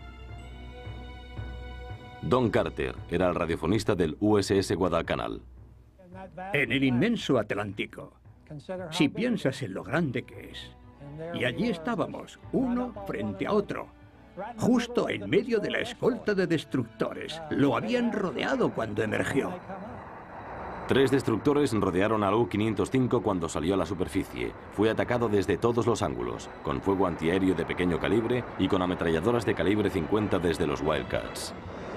Don Carter era el radiofonista del U S S Guadalcanal. En el inmenso Atlántico, si piensas en lo grande que es, y allí estábamos, uno frente a otro, justo en medio de la escolta de destructores. Lo habían rodeado cuando emergió. Tres destructores rodearon al U quinientos cinco cuando salió a la superficie. Fue atacado desde todos los ángulos, con fuego antiaéreo de pequeño calibre y con ametralladoras de calibre cincuenta desde los Wildcats.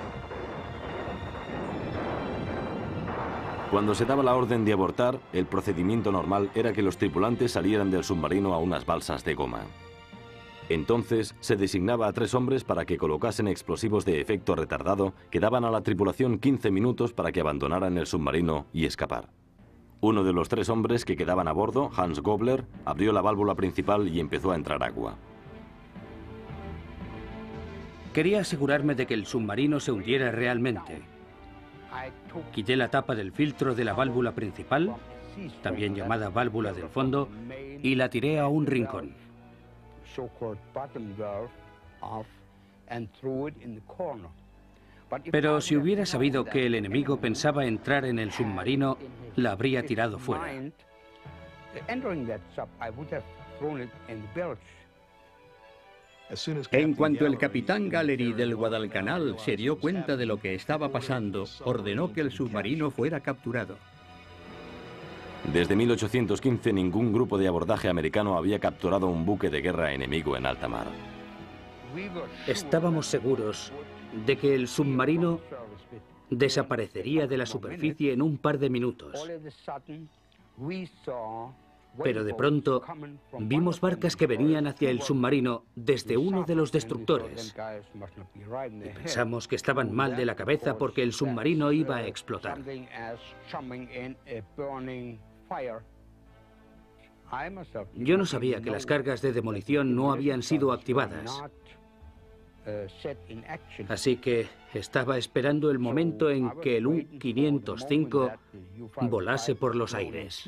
Cuando se daba la orden de abortar, el procedimiento normal era que los tripulantes salieran del submarino a unas balsas de goma. Entonces se designaba a tres hombres para que colocasen explosivos de efecto retardado que daban a la tripulación quince minutos para que abandonaran el submarino y escapar. Uno de los tres hombres que quedaban a bordo, Hans Gobler, abrió la válvula principal y empezó a entrar agua. Quería asegurarme de que el submarino se hundiera realmente. Quité la tapa del filtro de la válvula principal, también llamada válvula del fondo, y la tiré a un rincón. Pero si hubiera sabido que el enemigo pensaba entrar en el submarino, la habría tirado fuera. En cuanto el capitán Gallery del Guadalcanal se dio cuenta de lo que estaba pasando, ordenó que el submarino fuera capturado. Desde mil ochocientos quince ningún grupo de abordaje americano había capturado un buque de guerra enemigo en alta mar. Estábamos seguros de que el submarino desaparecería de la superficie en un par de minutos. Pero de pronto vimos barcas que venían hacia el submarino desde uno de los destructores. Y pensamos que estaban mal de la cabeza porque el submarino iba a explotar. Yo no sabía que las cargas de demolición no habían sido activadas. Así que estaba esperando el momento en que el U quinientos cinco volase por los aires.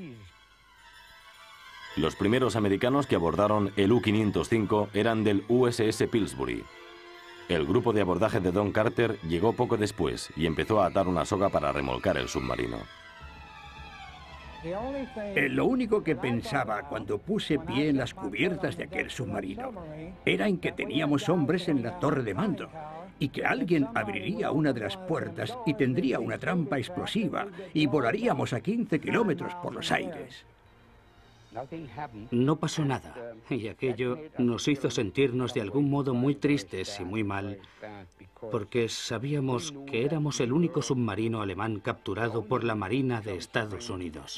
Los primeros americanos que abordaron el U quinientos cinco eran del U S S Pillsbury. El grupo de abordaje de Don Carter llegó poco después y empezó a atar una soga para remolcar el submarino. Eh, lo único que pensaba cuando puse pie en las cubiertas de aquel submarino era en que teníamos hombres en la torre de mando y que alguien abriría una de las puertas y tendría una trampa explosiva y volaríamos a quince kilómetros por los aires. No pasó nada, y aquello nos hizo sentirnos de algún modo muy tristes y muy mal, porque sabíamos que éramos el único submarino alemán capturado por la Marina de Estados Unidos.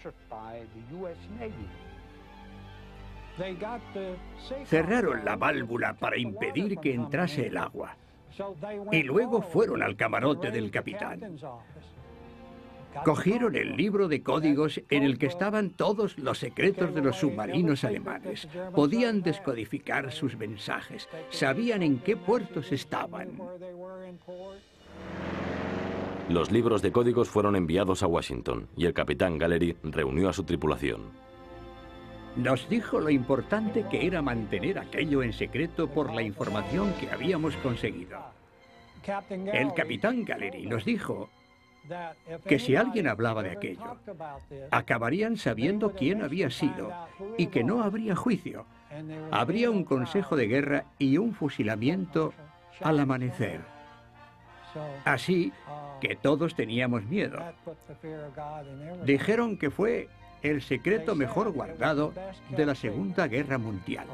Cerraron la válvula para impedir que entrase el agua, y luego fueron al camarote del capitán. Cogieron el libro de códigos en el que estaban todos los secretos de los submarinos alemanes. Podían descodificar sus mensajes. Sabían en qué puertos estaban. Los libros de códigos fueron enviados a Washington y el capitán Gallery reunió a su tripulación. Nos dijo lo importante que era mantener aquello en secreto por la información que habíamos conseguido. El capitán Gallery nos dijo que si alguien hablaba de aquello, acabarían sabiendo quién había sido y que no habría juicio. Habría un consejo de guerra y un fusilamiento al amanecer. Así que todos teníamos miedo. Dijeron que fue el secreto mejor guardado de la Segunda Guerra Mundial.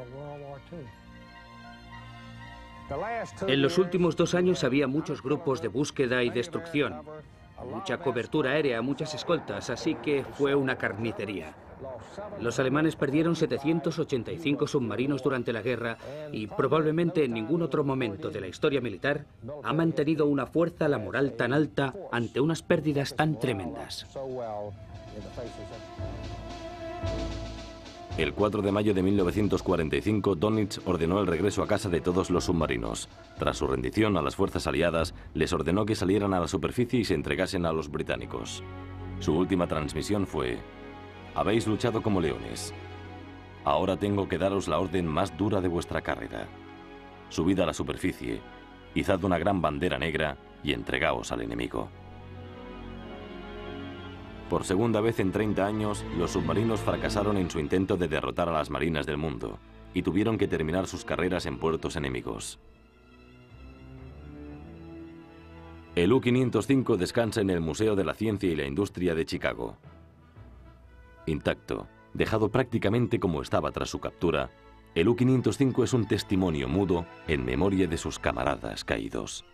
En los últimos dos años había muchos grupos de búsqueda y destrucción. Mucha cobertura aérea, muchas escoltas, así que fue una carnicería. Los alemanes perdieron setecientos ochenta y cinco submarinos durante la guerra y probablemente en ningún otro momento de la historia militar ha mantenido una fuerza la moral tan alta ante unas pérdidas tan tremendas. El cuatro de mayo de mil novecientos cuarenta y cinco, Dönitz ordenó el regreso a casa de todos los submarinos. Tras su rendición a las fuerzas aliadas, les ordenó que salieran a la superficie y se entregasen a los británicos. Su última transmisión fue: habéis luchado como leones. Ahora tengo que daros la orden más dura de vuestra carrera. Subid a la superficie, izad una gran bandera negra y entregaos al enemigo. Por segunda vez en treinta años, los submarinos fracasaron en su intento de derrotar a las marinas del mundo y tuvieron que terminar sus carreras en puertos enemigos. El U quinientos cinco descansa en el Museo de la Ciencia y la Industria de Chicago. Intacto, dejado prácticamente como estaba tras su captura, el U quinientos cinco es un testimonio mudo en memoria de sus camaradas caídos.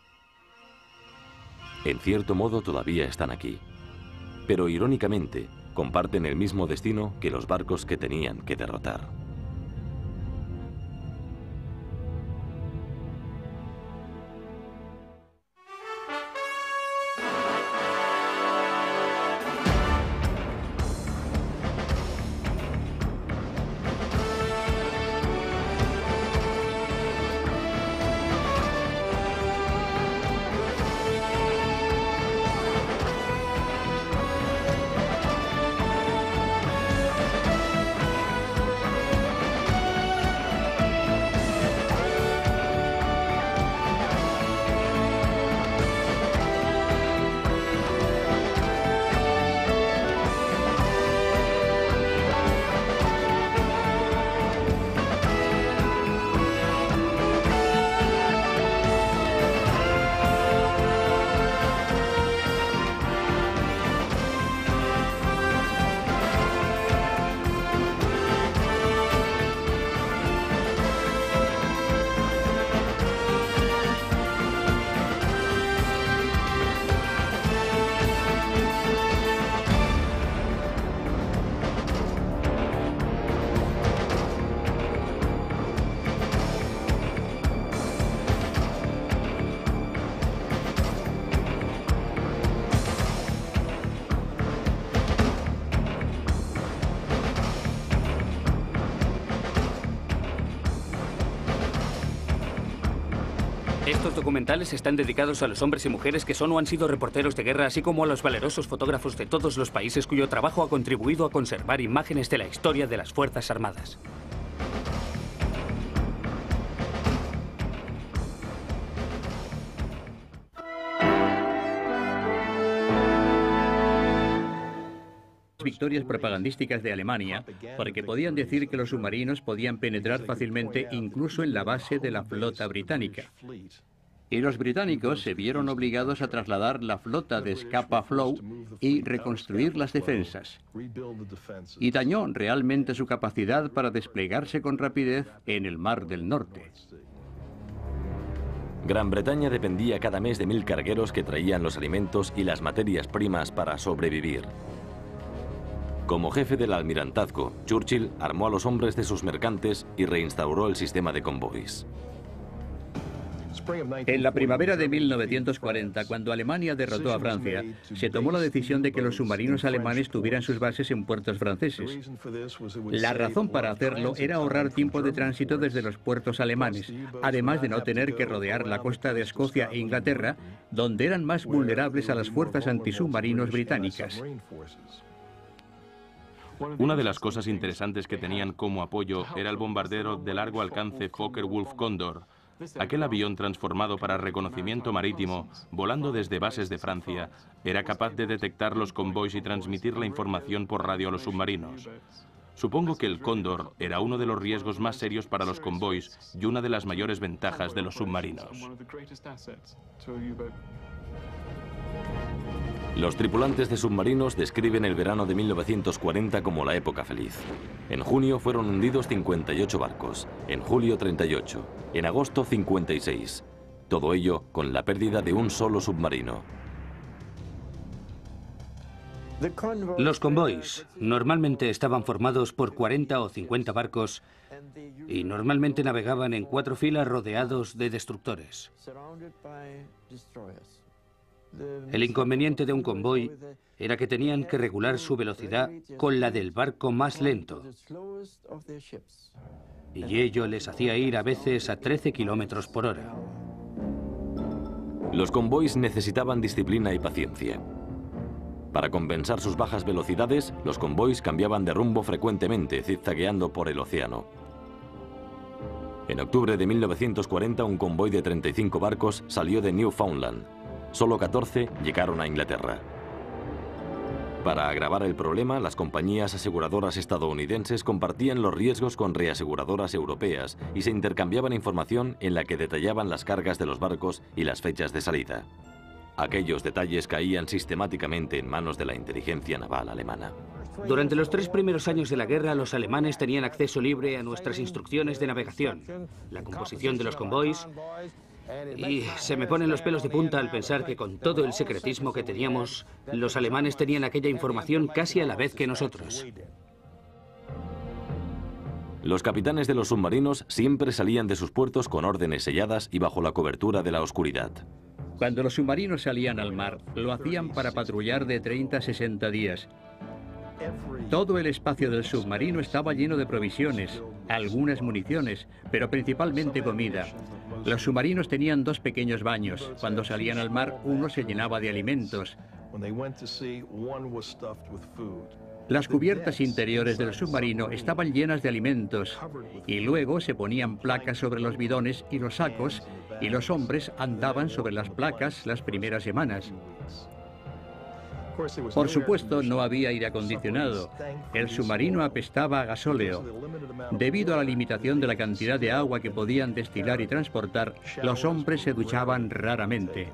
En cierto modo todavía están aquí. Pero irónicamente, comparten el mismo destino que los barcos que tenían que derrotar. Estos documentales están dedicados a los hombres y mujeres que son o han sido reporteros de guerra, así como a los valerosos fotógrafos de todos los países cuyo trabajo ha contribuido a conservar imágenes de la historia de las Fuerzas Armadas. victorias propagandísticas de Alemania, porque podían decir que los submarinos podían penetrar fácilmente incluso en la base de la flota británica. Y los británicos se vieron obligados a trasladar la flota de Scapa Flow y reconstruir las defensas. Y dañó realmente su capacidad para desplegarse con rapidez en el Mar del Norte. Gran Bretaña dependía cada mes de mil cargueros que traían los alimentos y las materias primas para sobrevivir. Como jefe del almirantazgo, Churchill armó a los hombres de sus mercantes y reinstauró el sistema de convoys. En la primavera de mil novecientos cuarenta, cuando Alemania derrotó a Francia, se tomó la decisión de que los submarinos alemanes tuvieran sus bases en puertos franceses. La razón para hacerlo era ahorrar tiempo de tránsito desde los puertos alemanes, además de no tener que rodear la costa de Escocia e Inglaterra, donde eran más vulnerables a las fuerzas antisubmarinos británicas. Una de las cosas interesantes que tenían como apoyo era el bombardero de largo alcance Focke-Wulf Condor. Aquel avión transformado para reconocimiento marítimo, volando desde bases de Francia, era capaz de detectar los convoys y transmitir la información por radio a los submarinos. Supongo que el Cóndor era uno de los riesgos más serios para los convoys y una de las mayores ventajas de los submarinos. Los tripulantes de submarinos describen el verano de mil novecientos cuarenta como la época feliz. En junio fueron hundidos cincuenta y ocho barcos, en julio treinta y ocho, en agosto cincuenta y seis. Todo ello con la pérdida de un solo submarino. Los convoys normalmente estaban formados por cuarenta o cincuenta barcos y normalmente navegaban en cuatro filas rodeados de destructores. El inconveniente de un convoy era que tenían que regular su velocidad con la del barco más lento. Y ello les hacía ir a veces a trece kilómetros por hora. Los convoys necesitaban disciplina y paciencia. Para compensar sus bajas velocidades, los convoys cambiaban de rumbo frecuentemente, zigzagueando por el océano. En octubre de mil novecientos cuarenta, un convoy de treinta y cinco barcos salió de Newfoundland. Solo catorce llegaron a Inglaterra. Para agravar el problema, las compañías aseguradoras estadounidenses compartían los riesgos con reaseguradoras europeas y se intercambiaban información en la que detallaban las cargas de los barcos y las fechas de salida. Aquellos detalles caían sistemáticamente en manos de la inteligencia naval alemana. Durante los tres primeros años de la guerra, los alemanes tenían acceso libre a nuestras instrucciones de navegación, la composición de los convoys. Y se me ponen los pelos de punta al pensar que con todo el secretismo que teníamos, los alemanes tenían aquella información casi a la vez que nosotros. Los capitanes de los submarinos siempre salían de sus puertos con órdenes selladas y bajo la cobertura de la oscuridad. Cuando los submarinos salían al mar, lo hacían para patrullar de treinta a sesenta días. Todo el espacio del submarino estaba lleno de provisiones, algunas municiones, pero principalmente comida. Los submarinos tenían dos pequeños baños. Cuando salían al mar, uno se llenaba de alimentos. Las cubiertas interiores del submarino estaban llenas de alimentos y luego se ponían placas sobre los bidones y los sacos y los hombres andaban sobre las placas las primeras semanas. Por supuesto, no había aire acondicionado. El submarino apestaba a gasóleo. Debido a la limitación de la cantidad de agua que podían destilar y transportar, los hombres se duchaban raramente.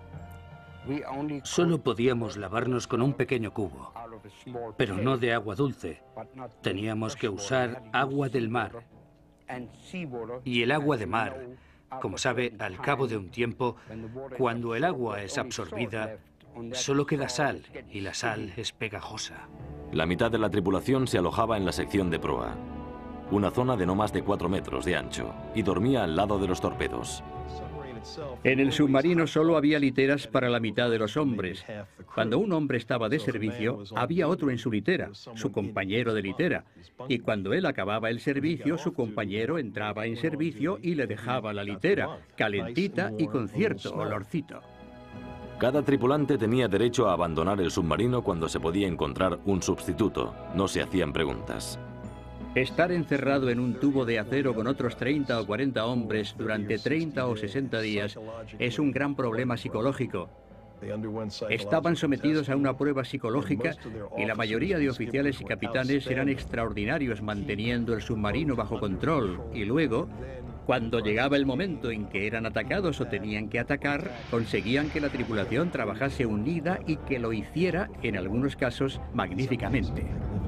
Solo podíamos lavarnos con un pequeño cubo, pero no de agua dulce. Teníamos que usar agua del mar. Y el agua de mar, como sabe, al cabo de un tiempo, cuando el agua es absorbida, solo queda sal, y la sal es pegajosa. La mitad de la tripulación se alojaba en la sección de proa, una zona de no más de cuatro metros de ancho, y dormía al lado de los torpedos. En el submarino solo había literas para la mitad de los hombres. Cuando un hombre estaba de servicio, había otro en su litera, su compañero de litera. Y cuando él acababa el servicio, su compañero entraba en servicio y le dejaba la litera, calentita y con cierto olorcito. Cada tripulante tenía derecho a abandonar el submarino cuando se podía encontrar un sustituto. No se hacían preguntas. Estar encerrado en un tubo de acero con otros treinta o cuarenta hombres durante treinta o sesenta días es un gran problema psicológico. Estaban sometidos a una prueba psicológica y la mayoría de oficiales y capitanes eran extraordinarios manteniendo el submarino bajo control. Y luego, cuando llegaba el momento en que eran atacados o tenían que atacar, conseguían que la tripulación trabajase unida y que lo hiciera, en algunos casos, magníficamente.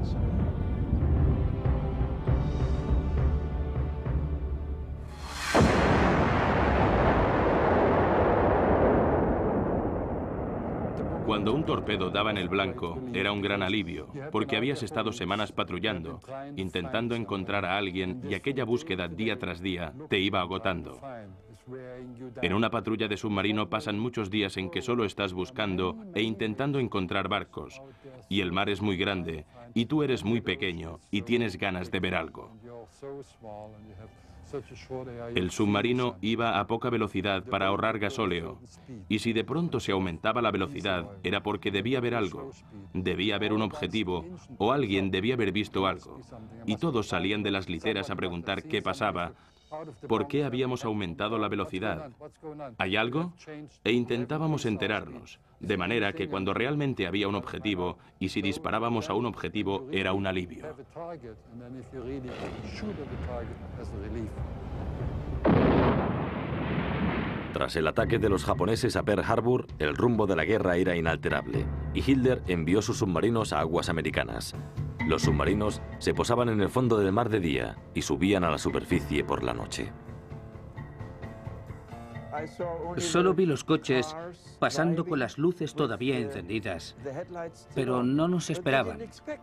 Cuando un torpedo daba en el blanco, era un gran alivio, porque habías estado semanas patrullando, intentando encontrar a alguien y aquella búsqueda día tras día te iba agotando. En una patrulla de submarino pasan muchos días en que solo estás buscando e intentando encontrar barcos, y el mar es muy grande, y tú eres muy pequeño, y tienes ganas de ver algo. El submarino iba a poca velocidad para ahorrar gasóleo, y si de pronto se aumentaba la velocidad era porque debía haber algo, debía haber un objetivo, o alguien debía haber visto algo. Y todos salían de las literas a preguntar qué pasaba, por qué habíamos aumentado la velocidad. ¿Hay algo? E intentábamos enterarnos, de manera que cuando realmente había un objetivo, y si disparábamos a un objetivo, era un alivio. Tras el ataque de los japoneses a Pearl Harbor, el rumbo de la guerra era inalterable, y Hitler envió sus submarinos a aguas americanas. Los submarinos se posaban en el fondo del mar de día y subían a la superficie por la noche. Solo vi los coches pasando con las luces todavía encendidas, pero no nos esperaban.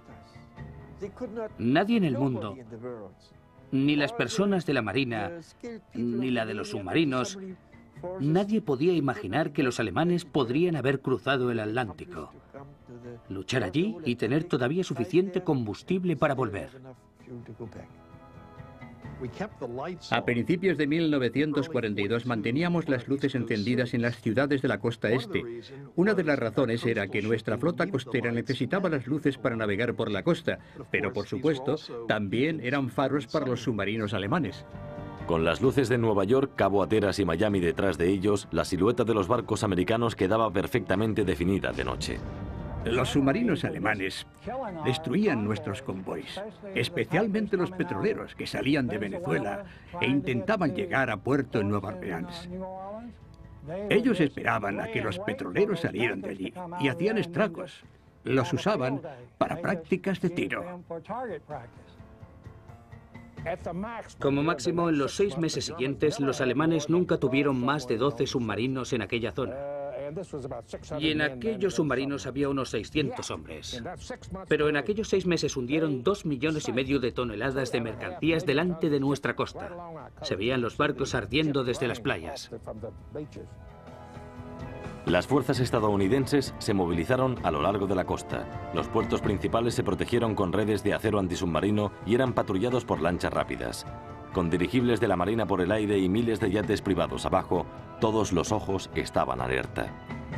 Nadie en el mundo, ni las personas de la Marina, ni la de los submarinos, nadie podía imaginar que los alemanes podrían haber cruzado el Atlántico, luchar allí y tener todavía suficiente combustible para volver. A principios de mil novecientos cuarenta y dos manteníamos las luces encendidas en las ciudades de la costa este. Una de las razones era que nuestra flota costera necesitaba las luces para navegar por la costa, pero por supuesto también eran faros para los submarinos alemanes. Con las luces de Nueva York, Cabo Hatteras y Miami detrás de ellos, la silueta de los barcos americanos quedaba perfectamente definida de noche. Los submarinos alemanes destruían nuestros convoys, especialmente los petroleros que salían de Venezuela e intentaban llegar a puerto en Nueva Orleans. Ellos esperaban a que los petroleros salieran de allí y hacían estragos. Los usaban para prácticas de tiro. Como máximo, en los seis meses siguientes, los alemanes nunca tuvieron más de doce submarinos en aquella zona. Y en aquellos submarinos había unos seiscientos hombres. Pero en aquellos seis meses hundieron dos millones y medio de toneladas de mercancías delante de nuestra costa. Se veían los barcos ardiendo desde las playas. Las fuerzas estadounidenses se movilizaron a lo largo de la costa. Los puertos principales se protegieron con redes de acero antisubmarino y eran patrullados por lanchas rápidas. Con dirigibles de la Marina por el aire y miles de yates privados abajo, todos los ojos estaban alerta.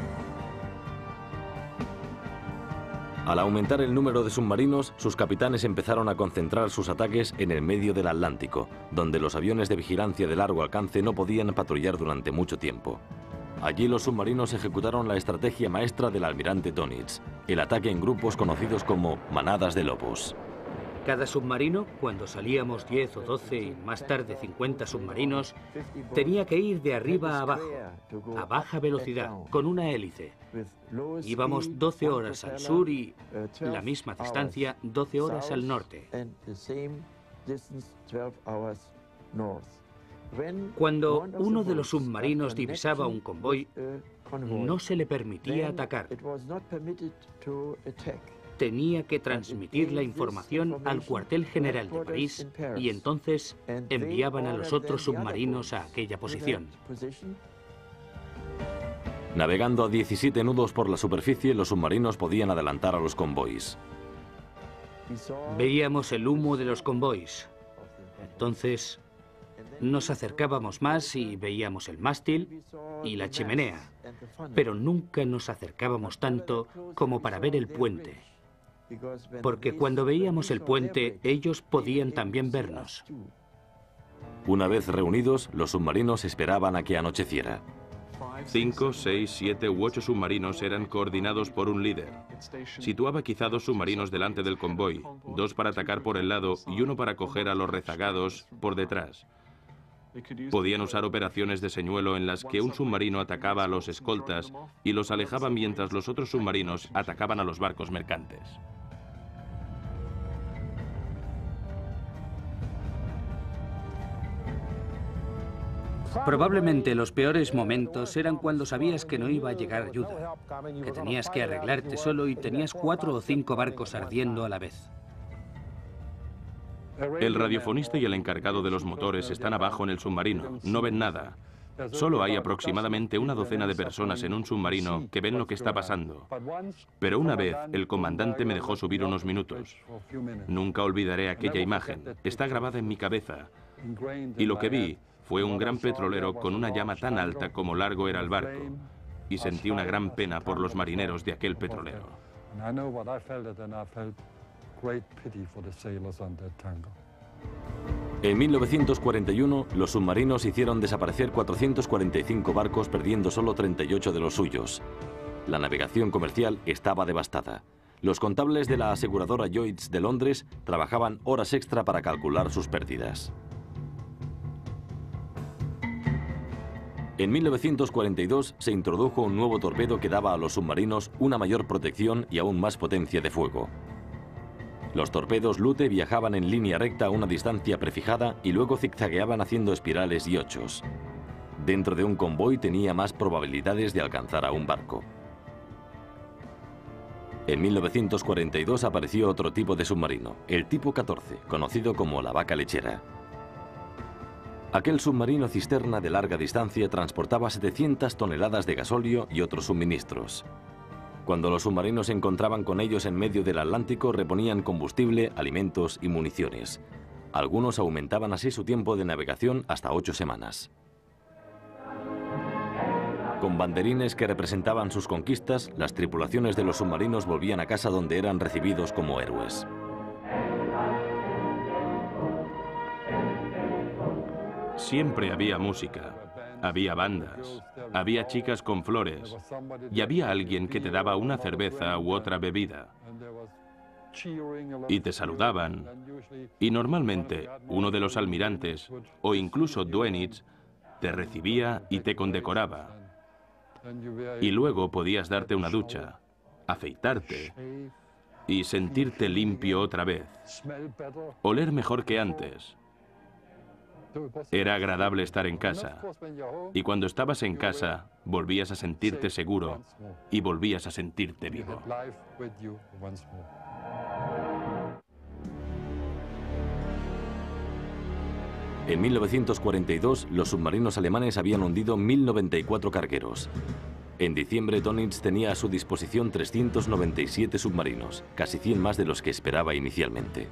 Al aumentar el número de submarinos, sus capitanes empezaron a concentrar sus ataques en el medio del Atlántico, donde los aviones de vigilancia de largo alcance no podían patrullar durante mucho tiempo. Allí los submarinos ejecutaron la estrategia maestra del almirante Dönitz, el ataque en grupos conocidos como manadas de lobos. Cada submarino, cuando salíamos diez o doce y más tarde cincuenta submarinos, tenía que ir de arriba a abajo, a baja velocidad, con una hélice. Íbamos doce horas al sur y la misma distancia doce horas al norte. Cuando uno de los submarinos divisaba un convoy, no se le permitía atacar. Tenía que transmitir la información al cuartel general de París y entonces enviaban a los otros submarinos a aquella posición. Navegando a diecisiete nudos por la superficie, los submarinos podían adelantar a los convoys. Veíamos el humo de los convoys. Entonces nos acercábamos más y veíamos el mástil y la chimenea, pero nunca nos acercábamos tanto como para ver el puente. Porque cuando veíamos el puente, ellos podían también vernos. Una vez reunidos, los submarinos esperaban a que anocheciera. Cinco, seis, siete u ocho submarinos eran coordinados por un líder. Situaba quizá dos submarinos delante del convoy, dos para atacar por el lado y uno para coger a los rezagados por detrás. Podían usar operaciones de señuelo en las que un submarino atacaba a los escoltas y los alejaba mientras los otros submarinos atacaban a los barcos mercantes. Probablemente los peores momentos eran cuando sabías que no iba a llegar ayuda, que tenías que arreglarte solo y tenías cuatro o cinco barcos ardiendo a la vez. El radiofonista y el encargado de los motores están abajo en el submarino, no ven nada. Solo hay aproximadamente una docena de personas en un submarino que ven lo que está pasando. Pero una vez el comandante me dejó subir unos minutos. Nunca olvidaré aquella imagen, está grabada en mi cabeza. Y lo que vi fue un gran petrolero con una llama tan alta como largo era el barco. Y sentí una gran pena por los marineros de aquel petrolero. En mil novecientos cuarenta y uno, los submarinos hicieron desaparecer cuatrocientos cuarenta y cinco barcos, perdiendo solo treinta y ocho de los suyos. La navegación comercial estaba devastada. Los contables de la aseguradora Lloyds de Londres trabajaban horas extra para calcular sus pérdidas. En mil novecientos cuarenta y dos se introdujo un nuevo torpedo que daba a los submarinos una mayor protección y aún más potencia de fuego. Los torpedos Lute viajaban en línea recta a una distancia prefijada y luego zigzagueaban haciendo espirales y ochos. Dentro de un convoy tenía más probabilidades de alcanzar a un barco. En mil novecientos cuarenta y dos apareció otro tipo de submarino, el tipo catorce, conocido como la vaca lechera. Aquel submarino cisterna de larga distancia transportaba setecientas toneladas de gasóleo y otros suministros. Cuando los submarinos se encontraban con ellos en medio del Atlántico, reponían combustible, alimentos y municiones. Algunos aumentaban así su tiempo de navegación hasta ocho semanas. Con banderines que representaban sus conquistas, las tripulaciones de los submarinos volvían a casa donde eran recibidos como héroes. Siempre había música, había bandas, había chicas con flores y había alguien que te daba una cerveza u otra bebida. Y te saludaban. Y normalmente uno de los almirantes o incluso duenits te recibía y te condecoraba. Y luego podías darte una ducha, afeitarte y sentirte limpio otra vez. Oler mejor que antes. Era agradable estar en casa, y cuando estabas en casa, volvías a sentirte seguro y volvías a sentirte vivo. En mil novecientos cuarenta y dos, los submarinos alemanes habían hundido mil noventa y cuatro cargueros. En diciembre, Dönitz tenía a su disposición trescientos noventa y siete submarinos, casi cien más de los que esperaba inicialmente.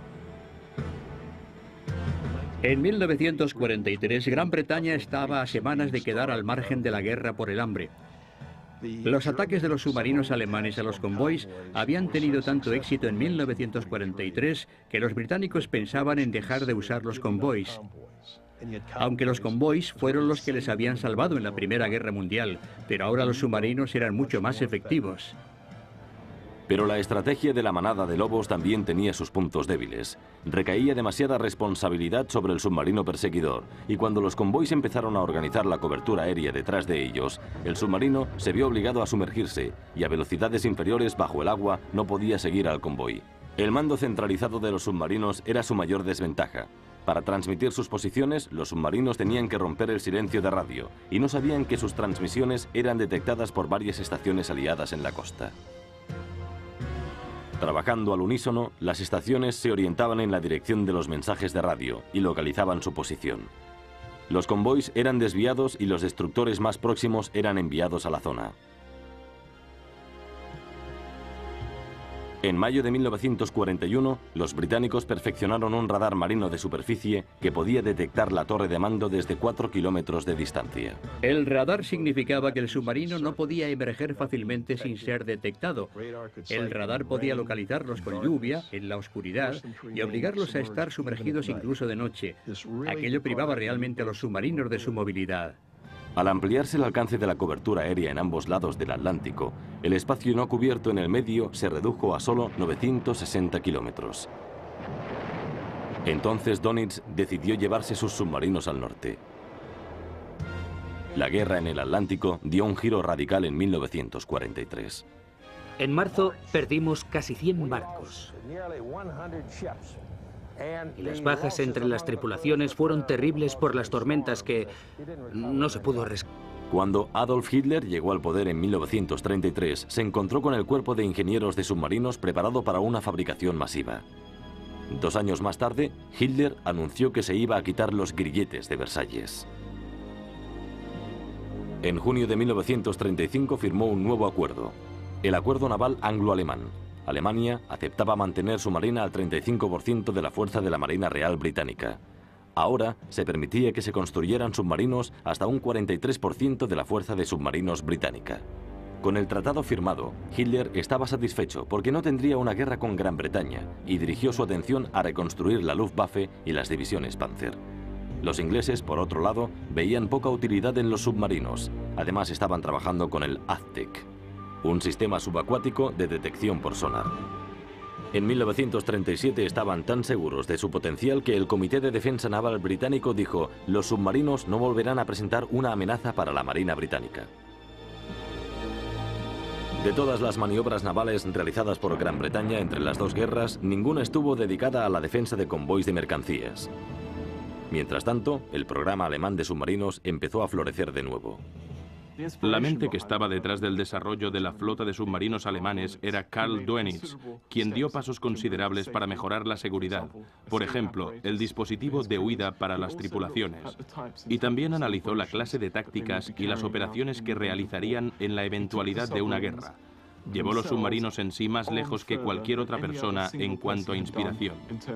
En mil novecientos cuarenta y tres, Gran Bretaña estaba a semanas de quedar al margen de la guerra por el hambre. Los ataques de los submarinos alemanes a los convoys habían tenido tanto éxito en mil novecientos cuarenta y tres que los británicos pensaban en dejar de usar los convoys. Aunque los convoys fueron los que les habían salvado en la Primera Guerra Mundial, pero ahora los submarinos eran mucho más efectivos. Pero la estrategia de la manada de lobos también tenía sus puntos débiles. Recaía demasiada responsabilidad sobre el submarino perseguidor, y cuando los convoys empezaron a organizar la cobertura aérea detrás de ellos, el submarino se vio obligado a sumergirse, y a velocidades inferiores bajo el agua no podía seguir al convoy. El mando centralizado de los submarinos era su mayor desventaja. Para transmitir sus posiciones, los submarinos tenían que romper el silencio de radio, y no sabían que sus transmisiones eran detectadas por varias estaciones aliadas en la costa. Trabajando al unísono, las estaciones se orientaban en la dirección de los mensajes de radio y localizaban su posición. Los convoys eran desviados y los destructores más próximos eran enviados a la zona. En mayo de mil novecientos cuarenta y uno, los británicos perfeccionaron un radar marino de superficie que podía detectar la torre de mando desde cuatro kilómetros de distancia. El radar significaba que el submarino no podía emerger fácilmente sin ser detectado. El radar podía localizarlos con lluvia, en la oscuridad, y obligarlos a estar sumergidos incluso de noche. Aquello privaba realmente a los submarinos de su movilidad. Al ampliarse el alcance de la cobertura aérea en ambos lados del Atlántico, el espacio no cubierto en el medio se redujo a solo novecientos sesenta kilómetros. Entonces Dönitz decidió llevarse sus submarinos al norte. La guerra en el Atlántico dio un giro radical en mil novecientos cuarenta y tres. En marzo perdimos casi cien barcos. Y las bajas entre las tripulaciones fueron terribles por las tormentas que no se pudo rescatar. Cuando Adolf Hitler llegó al poder en mil novecientos treinta y tres, se encontró con el cuerpo de ingenieros de submarinos preparado para una fabricación masiva. Dos años más tarde, Hitler anunció que se iba a quitar los grilletes de Versalles. En junio de mil novecientos treinta y cinco firmó un nuevo acuerdo, el Acuerdo Naval Anglo-Alemán. Alemania aceptaba mantener su marina al treinta y cinco por ciento de la fuerza de la Marina Real Británica. Ahora se permitía que se construyeran submarinos hasta un cuarenta y tres por ciento de la fuerza de submarinos británica. Con el tratado firmado, Hitler estaba satisfecho porque no tendría una guerra con Gran Bretaña y dirigió su atención a reconstruir la Luftwaffe y las divisiones Panzer. Los ingleses, por otro lado, veían poca utilidad en los submarinos. Además, estaban trabajando con el Aztec, un sistema subacuático de detección por sonar. En mil novecientos treinta y siete estaban tan seguros de su potencial que el Comité de Defensa Naval británico dijo: los submarinos no volverán a presentar una amenaza para la Marina británica. De todas las maniobras navales realizadas por Gran Bretaña entre las dos guerras, ninguna estuvo dedicada a la defensa de convoys de mercancías. Mientras tanto, el programa alemán de submarinos empezó a florecer de nuevo. La mente que estaba detrás del desarrollo de la flota de submarinos alemanes era Karl Dönitz, quien dio pasos considerables para mejorar la seguridad. Por ejemplo, el dispositivo de huida para las tripulaciones. Y también analizó la clase de tácticas y las operaciones que realizarían en la eventualidad de una guerra. Llevó los submarinos en sí más lejos que cualquier otra persona en cuanto a inspiración.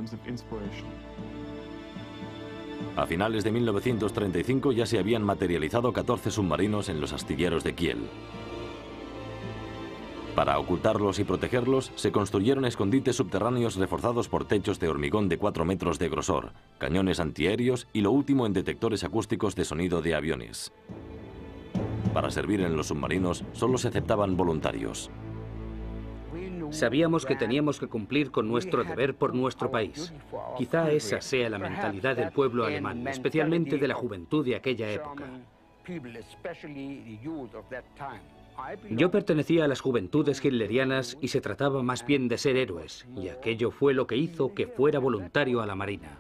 A finales de mil novecientos treinta y cinco ya se habían materializado catorce submarinos en los astilleros de Kiel. Para ocultarlos y protegerlos, se construyeron escondites subterráneos reforzados por techos de hormigón de cuatro metros de grosor, cañones antiaéreos y lo último en detectores acústicos de sonido de aviones. Para servir en los submarinos solo se aceptaban voluntarios. Sabíamos que teníamos que cumplir con nuestro deber por nuestro país. Quizá esa sea la mentalidad del pueblo alemán, especialmente de la juventud de aquella época. Yo pertenecía a las juventudes hitlerianas y se trataba más bien de ser héroes, y aquello fue lo que hizo que fuera voluntario a la Marina.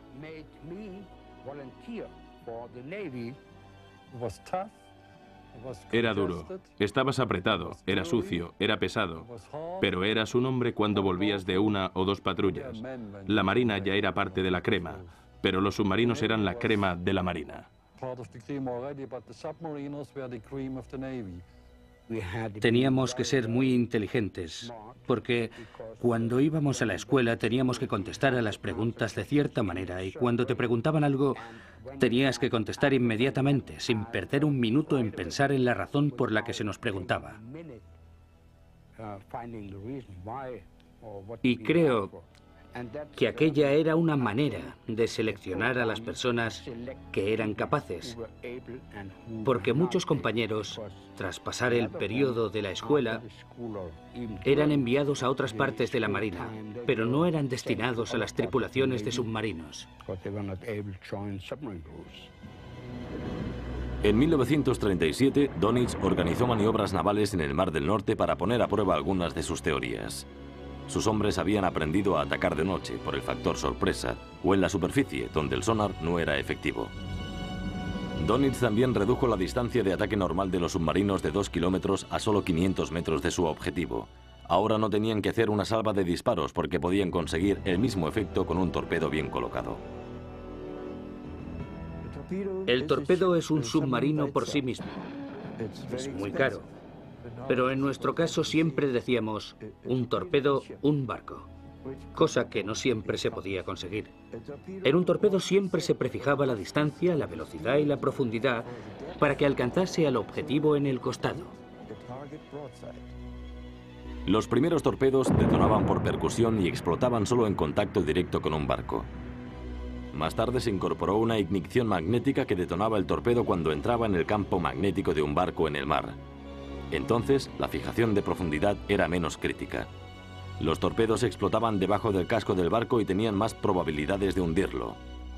Era duro, estabas apretado, era sucio, era pesado, pero eras un hombre cuando volvías de una o dos patrullas. La Marina ya era parte de la crema, pero los submarinos eran la crema de la Marina. Teníamos que ser muy inteligentes, porque cuando íbamos a la escuela teníamos que contestar a las preguntas de cierta manera y cuando te preguntaban algo tenías que contestar inmediatamente, sin perder un minuto en pensar en la razón por la que se nos preguntaba. Y creo que aquella era una manera de seleccionar a las personas que eran capaces, porque muchos compañeros, tras pasar el periodo de la escuela, eran enviados a otras partes de la Marina, pero no eran destinados a las tripulaciones de submarinos. En mil novecientos treinta y siete, Dönitz organizó maniobras navales en el Mar del Norte para poner a prueba algunas de sus teorías. Sus hombres habían aprendido a atacar de noche por el factor sorpresa o en la superficie, donde el sonar no era efectivo. Dönitz también redujo la distancia de ataque normal de los submarinos de dos kilómetros a solo quinientos metros de su objetivo. Ahora no tenían que hacer una salva de disparos porque podían conseguir el mismo efecto con un torpedo bien colocado. El torpedo es un submarino por sí mismo. Es muy caro. Pero en nuestro caso siempre decíamos, un torpedo, un barco. Cosa que no siempre se podía conseguir. En un torpedo siempre se prefijaba la distancia, la velocidad y la profundidad para que alcanzase al objetivo en el costado. Los primeros torpedos detonaban por percusión y explotaban solo en contacto directo con un barco. Más tarde se incorporó una ignición magnética que detonaba el torpedo cuando entraba en el campo magnético de un barco en el mar. Entonces, la fijación de profundidad era menos crítica. Los torpedos explotaban debajo del casco del barco y tenían más probabilidades de hundirlo.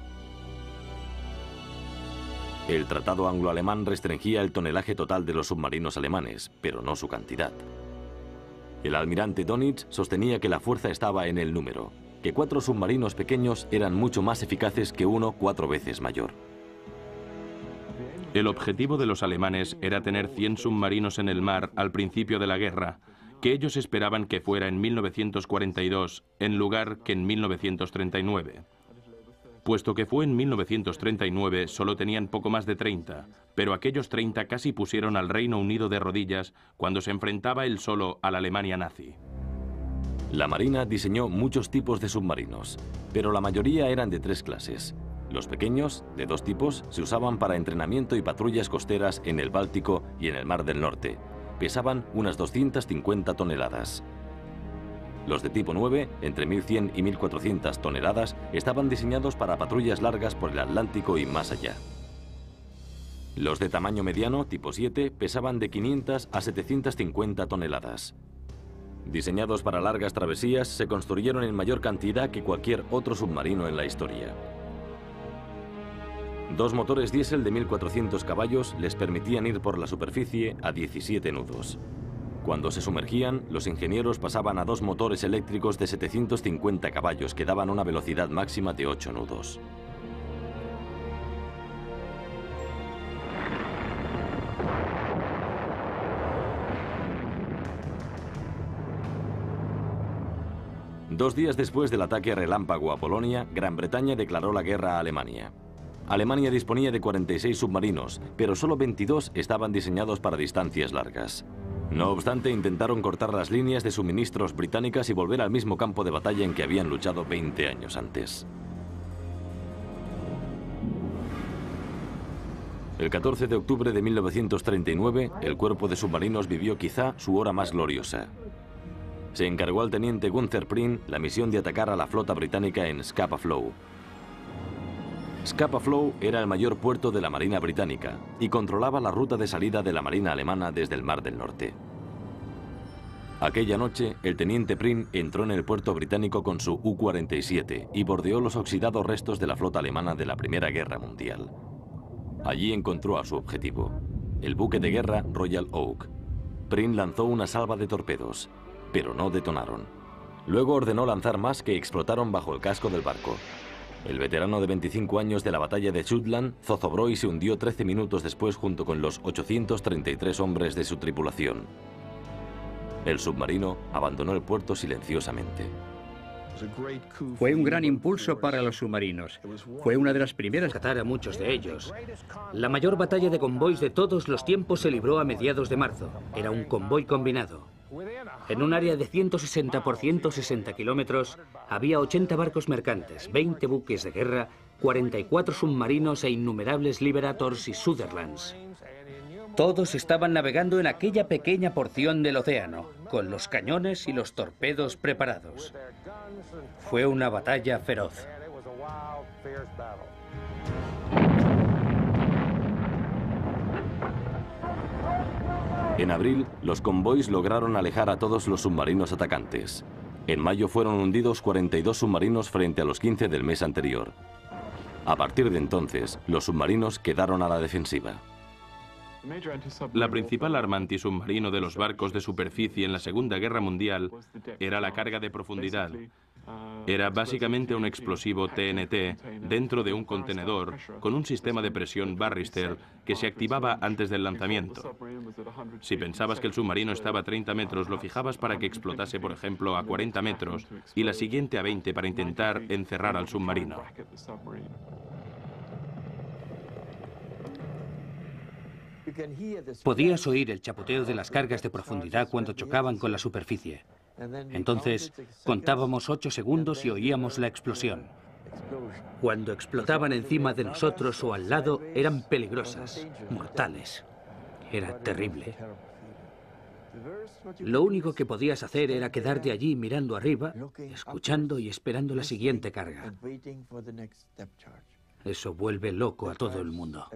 El tratado anglo-alemán restringía el tonelaje total de los submarinos alemanes, pero no su cantidad. El almirante Dönitz sostenía que la fuerza estaba en el número, que cuatro submarinos pequeños eran mucho más eficaces que uno cuatro veces mayor. El objetivo de los alemanes era tener cien submarinos en el mar al principio de la guerra, que ellos esperaban que fuera en mil novecientos cuarenta y dos, en lugar que en mil novecientos treinta y nueve. Puesto que fue en mil novecientos treinta y nueve, solo tenían poco más de treinta, pero aquellos treinta casi pusieron al Reino Unido de rodillas cuando se enfrentaba él solo a la Alemania nazi. La Marina diseñó muchos tipos de submarinos, pero la mayoría eran de tres clases. Los pequeños, de dos tipos, se usaban para entrenamiento y patrullas costeras en el Báltico y en el Mar del Norte. Pesaban unas doscientas cincuenta toneladas. Los de tipo nueve, entre mil cien y mil cuatrocientas toneladas, estaban diseñados para patrullas largas por el Atlántico y más allá. Los de tamaño mediano, tipo siete, pesaban de quinientas a setecientas cincuenta toneladas. Diseñados para largas travesías, se construyeron en mayor cantidad que cualquier otro submarino en la historia. Dos motores diésel de mil cuatrocientos caballos les permitían ir por la superficie a diecisiete nudos. Cuando se sumergían, los ingenieros pasaban a dos motores eléctricos de setecientos cincuenta caballos que daban una velocidad máxima de ocho nudos. Dos días después del ataque relámpago a Polonia, Gran Bretaña declaró la guerra a Alemania. Alemania disponía de cuarenta y seis submarinos, pero solo veintidós estaban diseñados para distancias largas. No obstante, intentaron cortar las líneas de suministros británicas y volver al mismo campo de batalla en que habían luchado veinte años antes. El catorce de octubre de mil novecientos treinta y nueve, el cuerpo de submarinos vivió quizá su hora más gloriosa. Se encargó al teniente Gunther Prin la misión de atacar a la flota británica en Scapa Flow. Scapa Flow era el mayor puerto de la Marina británica y controlaba la ruta de salida de la Marina alemana desde el Mar del Norte. Aquella noche, el teniente Prin entró en el puerto británico con su U cuarenta y siete y bordeó los oxidados restos de la flota alemana de la Primera Guerra Mundial. Allí encontró a su objetivo, el buque de guerra Royal Oak. Prin lanzó una salva de torpedos, pero no detonaron. Luego ordenó lanzar más que explotaron bajo el casco del barco. El veterano de veinticinco años de la batalla de Jutland zozobró y se hundió trece minutos después junto con los ochocientos treinta y tres hombres de su tripulación. El submarino abandonó el puerto silenciosamente. Fue un gran impulso para los submarinos. Fue una de las primeras... Rescatar a muchos de ellos. La mayor batalla de convoys de todos los tiempos se libró a mediados de marzo. Era un convoy combinado. En un área de ciento sesenta por ciento sesenta kilómetros había ochenta barcos mercantes, veinte buques de guerra, cuarenta y cuatro submarinos e innumerables Liberators y Sutherlands. Todos estaban navegando en aquella pequeña porción del océano, con los cañones y los torpedos preparados. Fue una batalla feroz. En abril, los convoys lograron alejar a todos los submarinos atacantes. En mayo fueron hundidos cuarenta y dos submarinos frente a los quince del mes anterior. A partir de entonces, los submarinos quedaron a la defensiva. La principal arma antisubmarino de los barcos de superficie en la Segunda Guerra Mundial era la carga de profundidad. Era básicamente un explosivo T N T dentro de un contenedor con un sistema de presión Barrister que se activaba antes del lanzamiento. Si pensabas que el submarino estaba a treinta metros, lo fijabas para que explotase, por ejemplo, a cuarenta metros y la siguiente a veinte para intentar encerrar al submarino. Podías oír el chapoteo de las cargas de profundidad cuando chocaban con la superficie. Entonces, contábamos ocho segundos y oíamos la explosión. Cuando explotaban encima de nosotros o al lado, eran peligrosas, mortales. Era terrible. Lo único que podías hacer era quedarte allí mirando arriba, escuchando y esperando la siguiente carga. Eso vuelve loco a todo el mundo.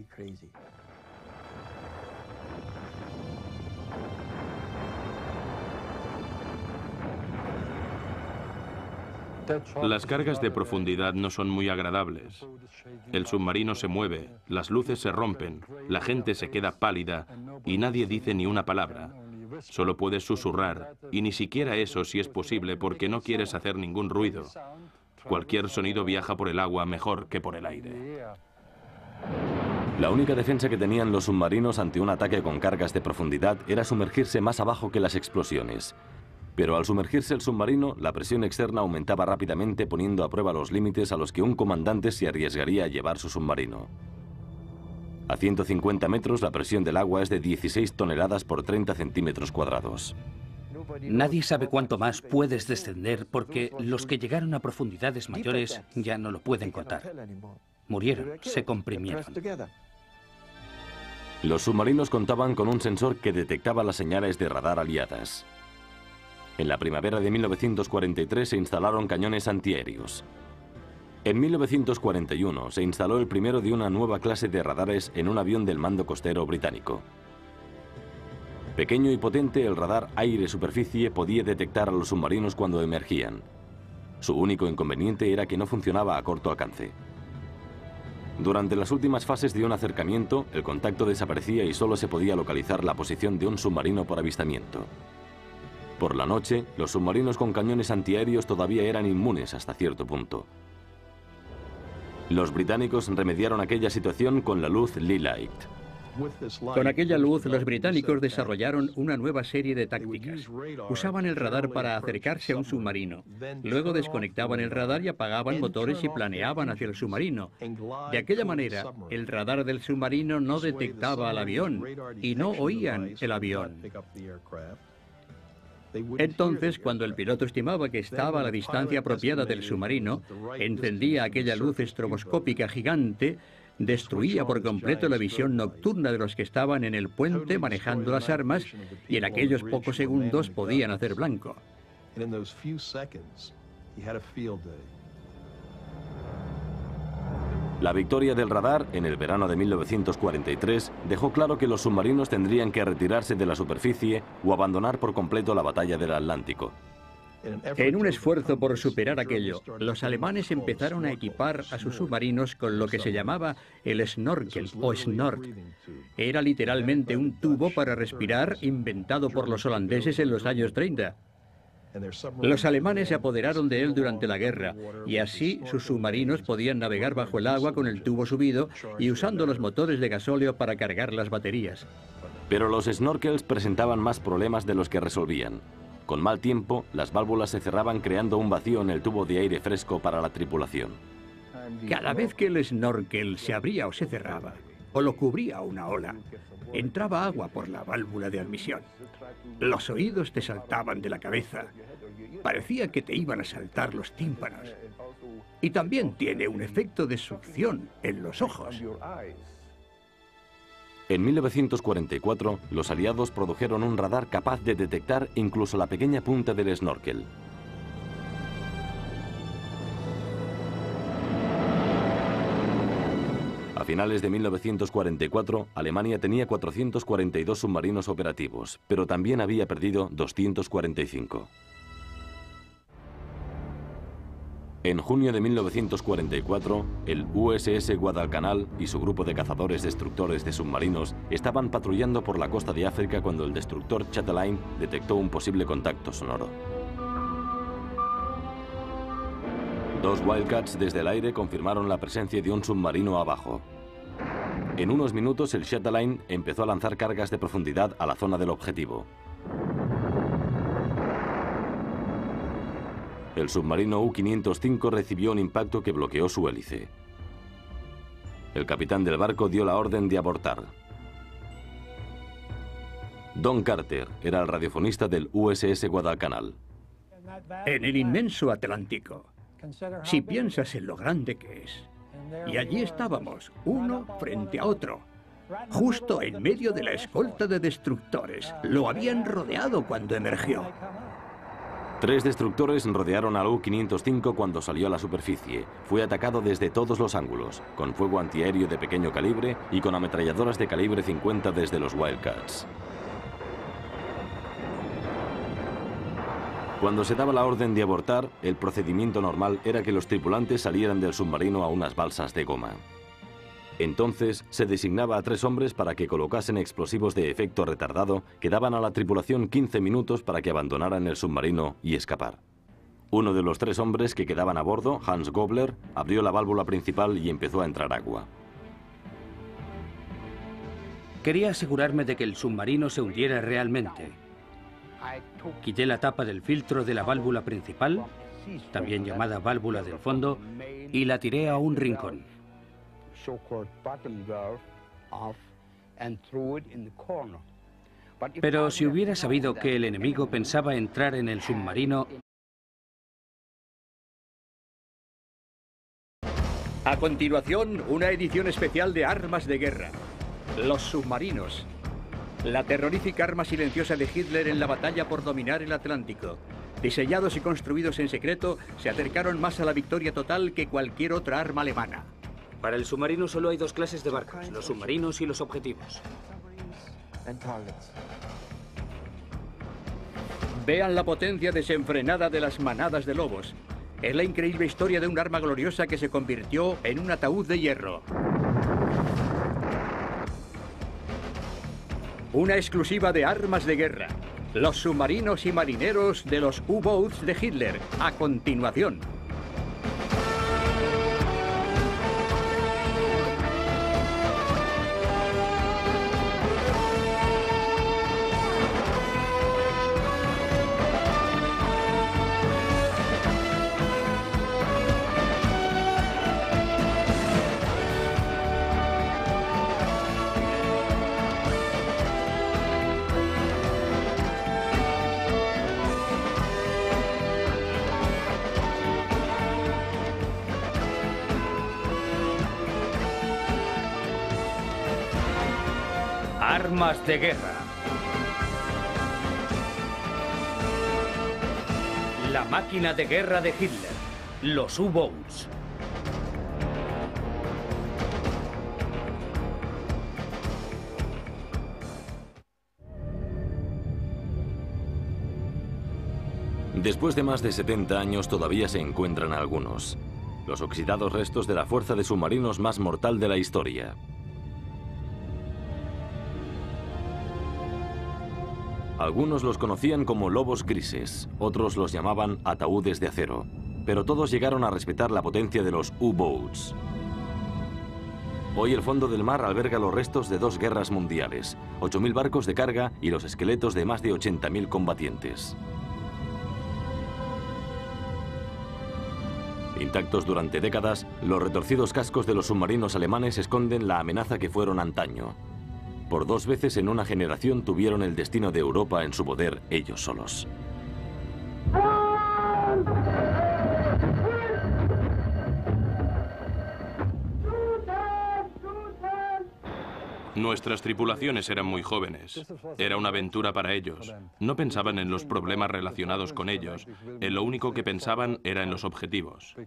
Las cargas de profundidad no son muy agradables. El submarino se mueve, las luces se rompen, la gente se queda pálida y nadie dice ni una palabra. Solo puedes susurrar, y ni siquiera eso si es posible porque no quieres hacer ningún ruido. Cualquier sonido viaja por el agua mejor que por el aire. La única defensa que tenían los submarinos ante un ataque con cargas de profundidad era sumergirse más abajo que las explosiones. Pero al sumergirse el submarino, la presión externa aumentaba rápidamente, poniendo a prueba los límites a los que un comandante se arriesgaría a llevar su submarino. A ciento cincuenta metros, la presión del agua es de dieciséis toneladas por treinta centímetros cuadrados. Nadie sabe cuánto más puedes descender porque los que llegaron a profundidades mayores ya no lo pueden contar. Murieron, se comprimieron. Los submarinos contaban con un sensor que detectaba las señales de radar aliadas. En la primavera de mil novecientos cuarenta y tres se instalaron cañones antiaéreos. En mil novecientos cuarenta y uno se instaló el primero de una nueva clase de radares en un avión del mando costero británico. Pequeño y potente, el radar aire-superficie podía detectar a los submarinos cuando emergían. Su único inconveniente era que no funcionaba a corto alcance. Durante las últimas fases de un acercamiento, el contacto desaparecía y solo se podía localizar la posición de un submarino por avistamiento. Por la noche, los submarinos con cañones antiaéreos todavía eran inmunes hasta cierto punto. Los británicos remediaron aquella situación con la luz Lee-Light. Con aquella luz, los británicos desarrollaron una nueva serie de tácticas. Usaban el radar para acercarse a un submarino. Luego desconectaban el radar y apagaban motores y planeaban hacia el submarino. De aquella manera, el radar del submarino no detectaba al avión y no oían el avión. Entonces, cuando el piloto estimaba que estaba a la distancia apropiada del submarino, encendía aquella luz estroboscópica gigante, destruía por completo la visión nocturna de los que estaban en el puente manejando las armas y en aquellos pocos segundos podían hacer blanco. La victoria del radar en el verano de mil novecientos cuarenta y tres dejó claro que los submarinos tendrían que retirarse de la superficie o abandonar por completo la batalla del Atlántico. En un esfuerzo por superar aquello, los alemanes empezaron a equipar a sus submarinos con lo que se llamaba el snorkel o snort. Era literalmente un tubo para respirar inventado por los holandeses en los años treinta. Los alemanes se apoderaron de él durante la guerra y así sus submarinos podían navegar bajo el agua con el tubo subido y usando los motores de gasóleo para cargar las baterías. Pero los snorkels presentaban más problemas de los que resolvían. Con mal tiempo, las válvulas se cerraban creando un vacío en el tubo de aire fresco para la tripulación. Cada vez que el snorkel se abría o se cerraba, o lo cubría una ola, entraba agua por la válvula de admisión. Los oídos te saltaban de la cabeza. Parecía que te iban a saltar los tímpanos. Y también tiene un efecto de succión en los ojos. En mil novecientos cuarenta y cuatro, los aliados produjeron un radar capaz de detectar incluso la pequeña punta del snorkel. A finales de mil novecientos cuarenta y cuatro, Alemania tenía cuatrocientos cuarenta y dos submarinos operativos, pero también había perdido doscientos cuarenta y cinco. En junio de mil novecientos cuarenta y cuatro, el U S S Guadalcanal y su grupo de cazadores destructores de submarinos estaban patrullando por la costa de África cuando el destructor Chatelaine detectó un posible contacto sonoro. Dos Wildcats desde el aire confirmaron la presencia de un submarino abajo. En unos minutos, el Chatelaine empezó a lanzar cargas de profundidad a la zona del objetivo. El submarino U quinientos cinco recibió un impacto que bloqueó su hélice. El capitán del barco dio la orden de abortar. Don Carter era el radiofonista del U S S Guadalcanal. En el inmenso Atlántico, si piensas en lo grande que es, y allí estábamos, uno frente a otro, justo en medio de la escolta de destructores. Lo habían rodeado cuando emergió. Tres destructores rodearon al U quinientos cinco cuando salió a la superficie. Fue atacado desde todos los ángulos, con fuego antiaéreo de pequeño calibre y con ametralladoras de calibre cincuenta desde los Wildcats. Cuando se daba la orden de abortar, el procedimiento normal era que los tripulantes salieran del submarino a unas balsas de goma. Entonces, se designaba a tres hombres para que colocasen explosivos de efecto retardado que daban a la tripulación quince minutos para que abandonaran el submarino y escapar. Uno de los tres hombres que quedaban a bordo, Hans Gobler, abrió la válvula principal y empezó a entrar agua. Quería asegurarme de que el submarino se hundiera realmente. Quité la tapa del filtro de la válvula principal, también llamada válvula del fondo, y la tiré a un rincón. Pero si hubiera sabido que el enemigo pensaba entrar en el submarino... A continuación, una edición especial de Armas de Guerra. Los submarinos. La terrorífica arma silenciosa de Hitler en la batalla por dominar el Atlántico. Diseñados y construidos en secreto, se acercaron más a la victoria total que cualquier otra arma alemana. Para el submarino solo hay dos clases de barcos, los submarinos y los objetivos. Vean la potencia desenfrenada de las manadas de lobos. Es la increíble historia de un arma gloriosa que se convirtió en un ataúd de hierro. Una exclusiva de Armas de Guerra. Los submarinos y marineros de los U-Boats de Hitler. A continuación. Armas de guerra. La máquina de guerra de Hitler. Los U-Boats. Después de más de setenta años todavía se encuentran algunos. Los oxidados restos de la fuerza de submarinos más mortal de la historia. Algunos los conocían como lobos grises, otros los llamaban ataúdes de acero, pero todos llegaron a respetar la potencia de los U-Boats. Hoy el fondo del mar alberga los restos de dos guerras mundiales, ocho mil barcos de carga y los esqueletos de más de ochenta mil combatientes. Intactos durante décadas, los retorcidos cascos de los submarinos alemanes esconden la amenaza que fueron antaño. Por dos veces en una generación tuvieron el destino de Europa en su poder ellos solos. Nuestras tripulaciones eran muy jóvenes. Era una aventura para ellos. No pensaban en los problemas relacionados con ellos. En lo único que pensaban era en los objetivos.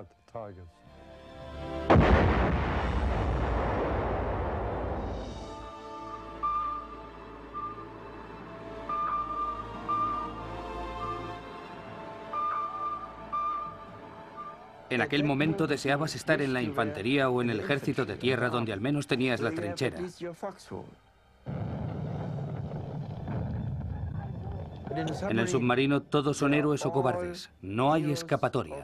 En aquel momento deseabas estar en la infantería o en el ejército de tierra donde al menos tenías la trinchera. En el submarino todos son héroes o cobardes. No hay escapatoria.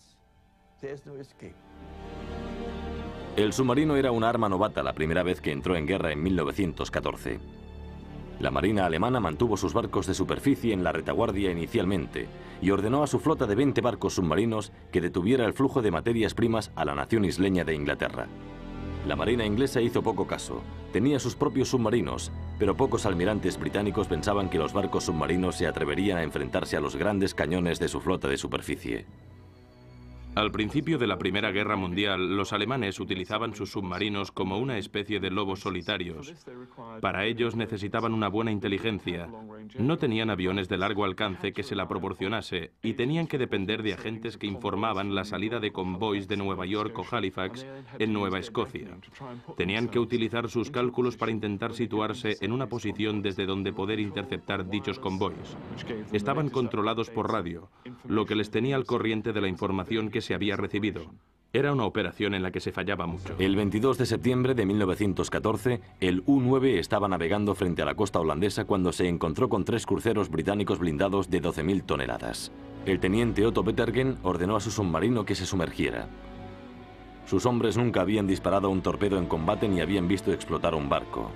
El submarino era un arma novata la primera vez que entró en guerra en mil novecientos catorce. La Marina alemana mantuvo sus barcos de superficie en la retaguardia inicialmente y ordenó a su flota de veinte barcos submarinos que detuviera el flujo de materias primas a la nación isleña de Inglaterra. La Marina inglesa hizo poco caso. Tenía sus propios submarinos, pero pocos almirantes británicos pensaban que los barcos submarinos se atreverían a enfrentarse a los grandes cañones de su flota de superficie. Al principio de la Primera Guerra Mundial, los alemanes utilizaban sus submarinos como una especie de lobos solitarios. Para ellos necesitaban una buena inteligencia. No tenían aviones de largo alcance que se la proporcionase y tenían que depender de agentes que informaban la salida de convoys de Nueva York o Halifax en Nueva Escocia. Tenían que utilizar sus cálculos para intentar situarse en una posición desde donde poder interceptar dichos convoys. Estaban controlados por radio, lo que les tenía al corriente de la información que se había recibido. Era una operación en la que se fallaba mucho. El veintidós de septiembre de mil novecientos catorce, el U nueve estaba navegando frente a la costa holandesa cuando se encontró con tres cruceros británicos blindados de doce mil toneladas. El teniente Otto Petergen ordenó a su submarino que se sumergiera. Sus hombres nunca habían disparado un torpedo en combate ni habían visto explotar un barco.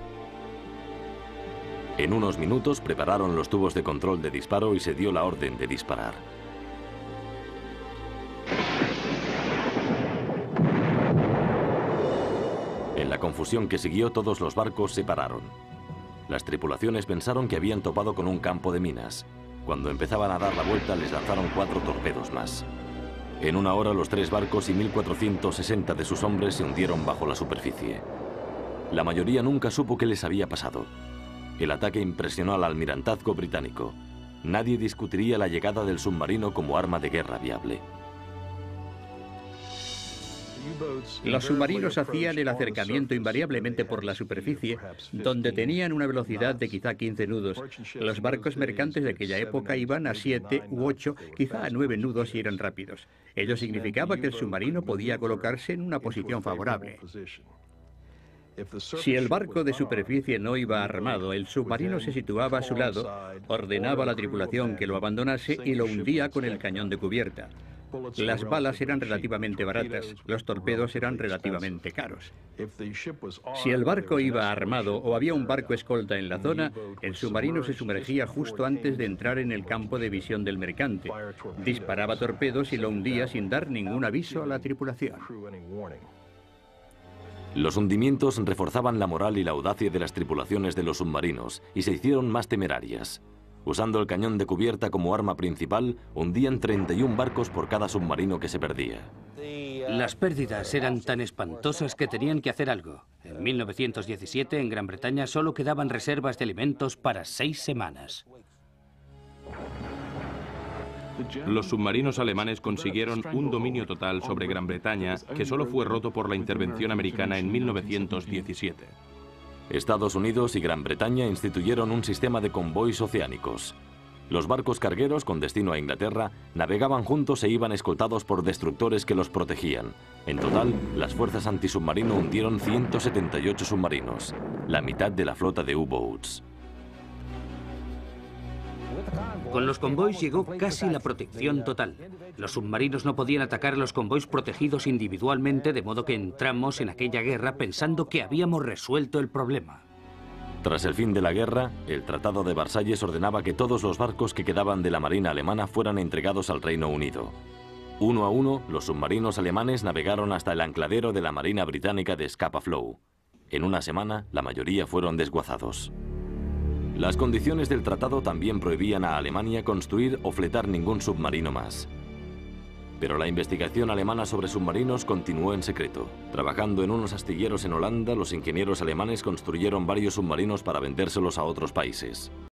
En unos minutos prepararon los tubos de control de disparo y se dio la orden de disparar. En la confusión que siguió, todos los barcos se pararon. Las tripulaciones pensaron que habían topado con un campo de minas. Cuando empezaban a dar la vuelta, les lanzaron cuatro torpedos más. En una hora, los tres barcos y mil cuatrocientos sesenta de sus hombres se hundieron bajo la superficie. La mayoría nunca supo qué les había pasado. El ataque impresionó al almirantazgo británico. Nadie discutiría la llegada del submarino como arma de guerra viable. Los submarinos hacían el acercamiento invariablemente por la superficie, donde tenían una velocidad de quizá quince nudos. Los barcos mercantes de aquella época iban a siete u ocho, quizá a nueve nudos si eran rápidos. Ello significaba que el submarino podía colocarse en una posición favorable. Si el barco de superficie no iba armado, el submarino se situaba a su lado, ordenaba a la tripulación que lo abandonase y lo hundía con el cañón de cubierta. Las balas eran relativamente baratas, los torpedos eran relativamente caros. Si el barco iba armado o había un barco escolta en la zona, el submarino se sumergía justo antes de entrar en el campo de visión del mercante. Disparaba torpedos y lo hundía sin dar ningún aviso a la tripulación. Los hundimientos reforzaban la moral y la audacia de las tripulaciones de los submarinos y se hicieron más temerarias. Usando el cañón de cubierta como arma principal, hundían treinta y un barcos por cada submarino que se perdía. Las pérdidas eran tan espantosas que tenían que hacer algo. En mil novecientos diecisiete, en Gran Bretaña, solo quedaban reservas de alimentos para seis semanas. Los submarinos alemanes consiguieron un dominio total sobre Gran Bretaña que solo fue roto por la intervención americana en mil novecientos diecisiete. Estados Unidos y Gran Bretaña instituyeron un sistema de convoys oceánicos. Los barcos cargueros con destino a Inglaterra navegaban juntos e iban escoltados por destructores que los protegían. En total, las fuerzas antisubmarino hundieron ciento setenta y ocho submarinos, la mitad de la flota de U-boats. Con los convoys llegó casi la protección total. Los submarinos no podían atacar a los convoys protegidos individualmente, de modo que entramos en aquella guerra pensando que habíamos resuelto el problema. Tras el fin de la guerra, el Tratado de Versalles ordenaba que todos los barcos que quedaban de la Marina alemana fueran entregados al Reino Unido. Uno a uno, los submarinos alemanes navegaron hasta el ancladero de la Marina británica de Scapa Flow. En una semana, la mayoría fueron desguazados. Las condiciones del tratado también prohibían a Alemania construir o fletar ningún submarino más. Pero la investigación alemana sobre submarinos continuó en secreto. Trabajando en unos astilleros en Holanda, los ingenieros alemanes construyeron varios submarinos para vendérselos a otros países.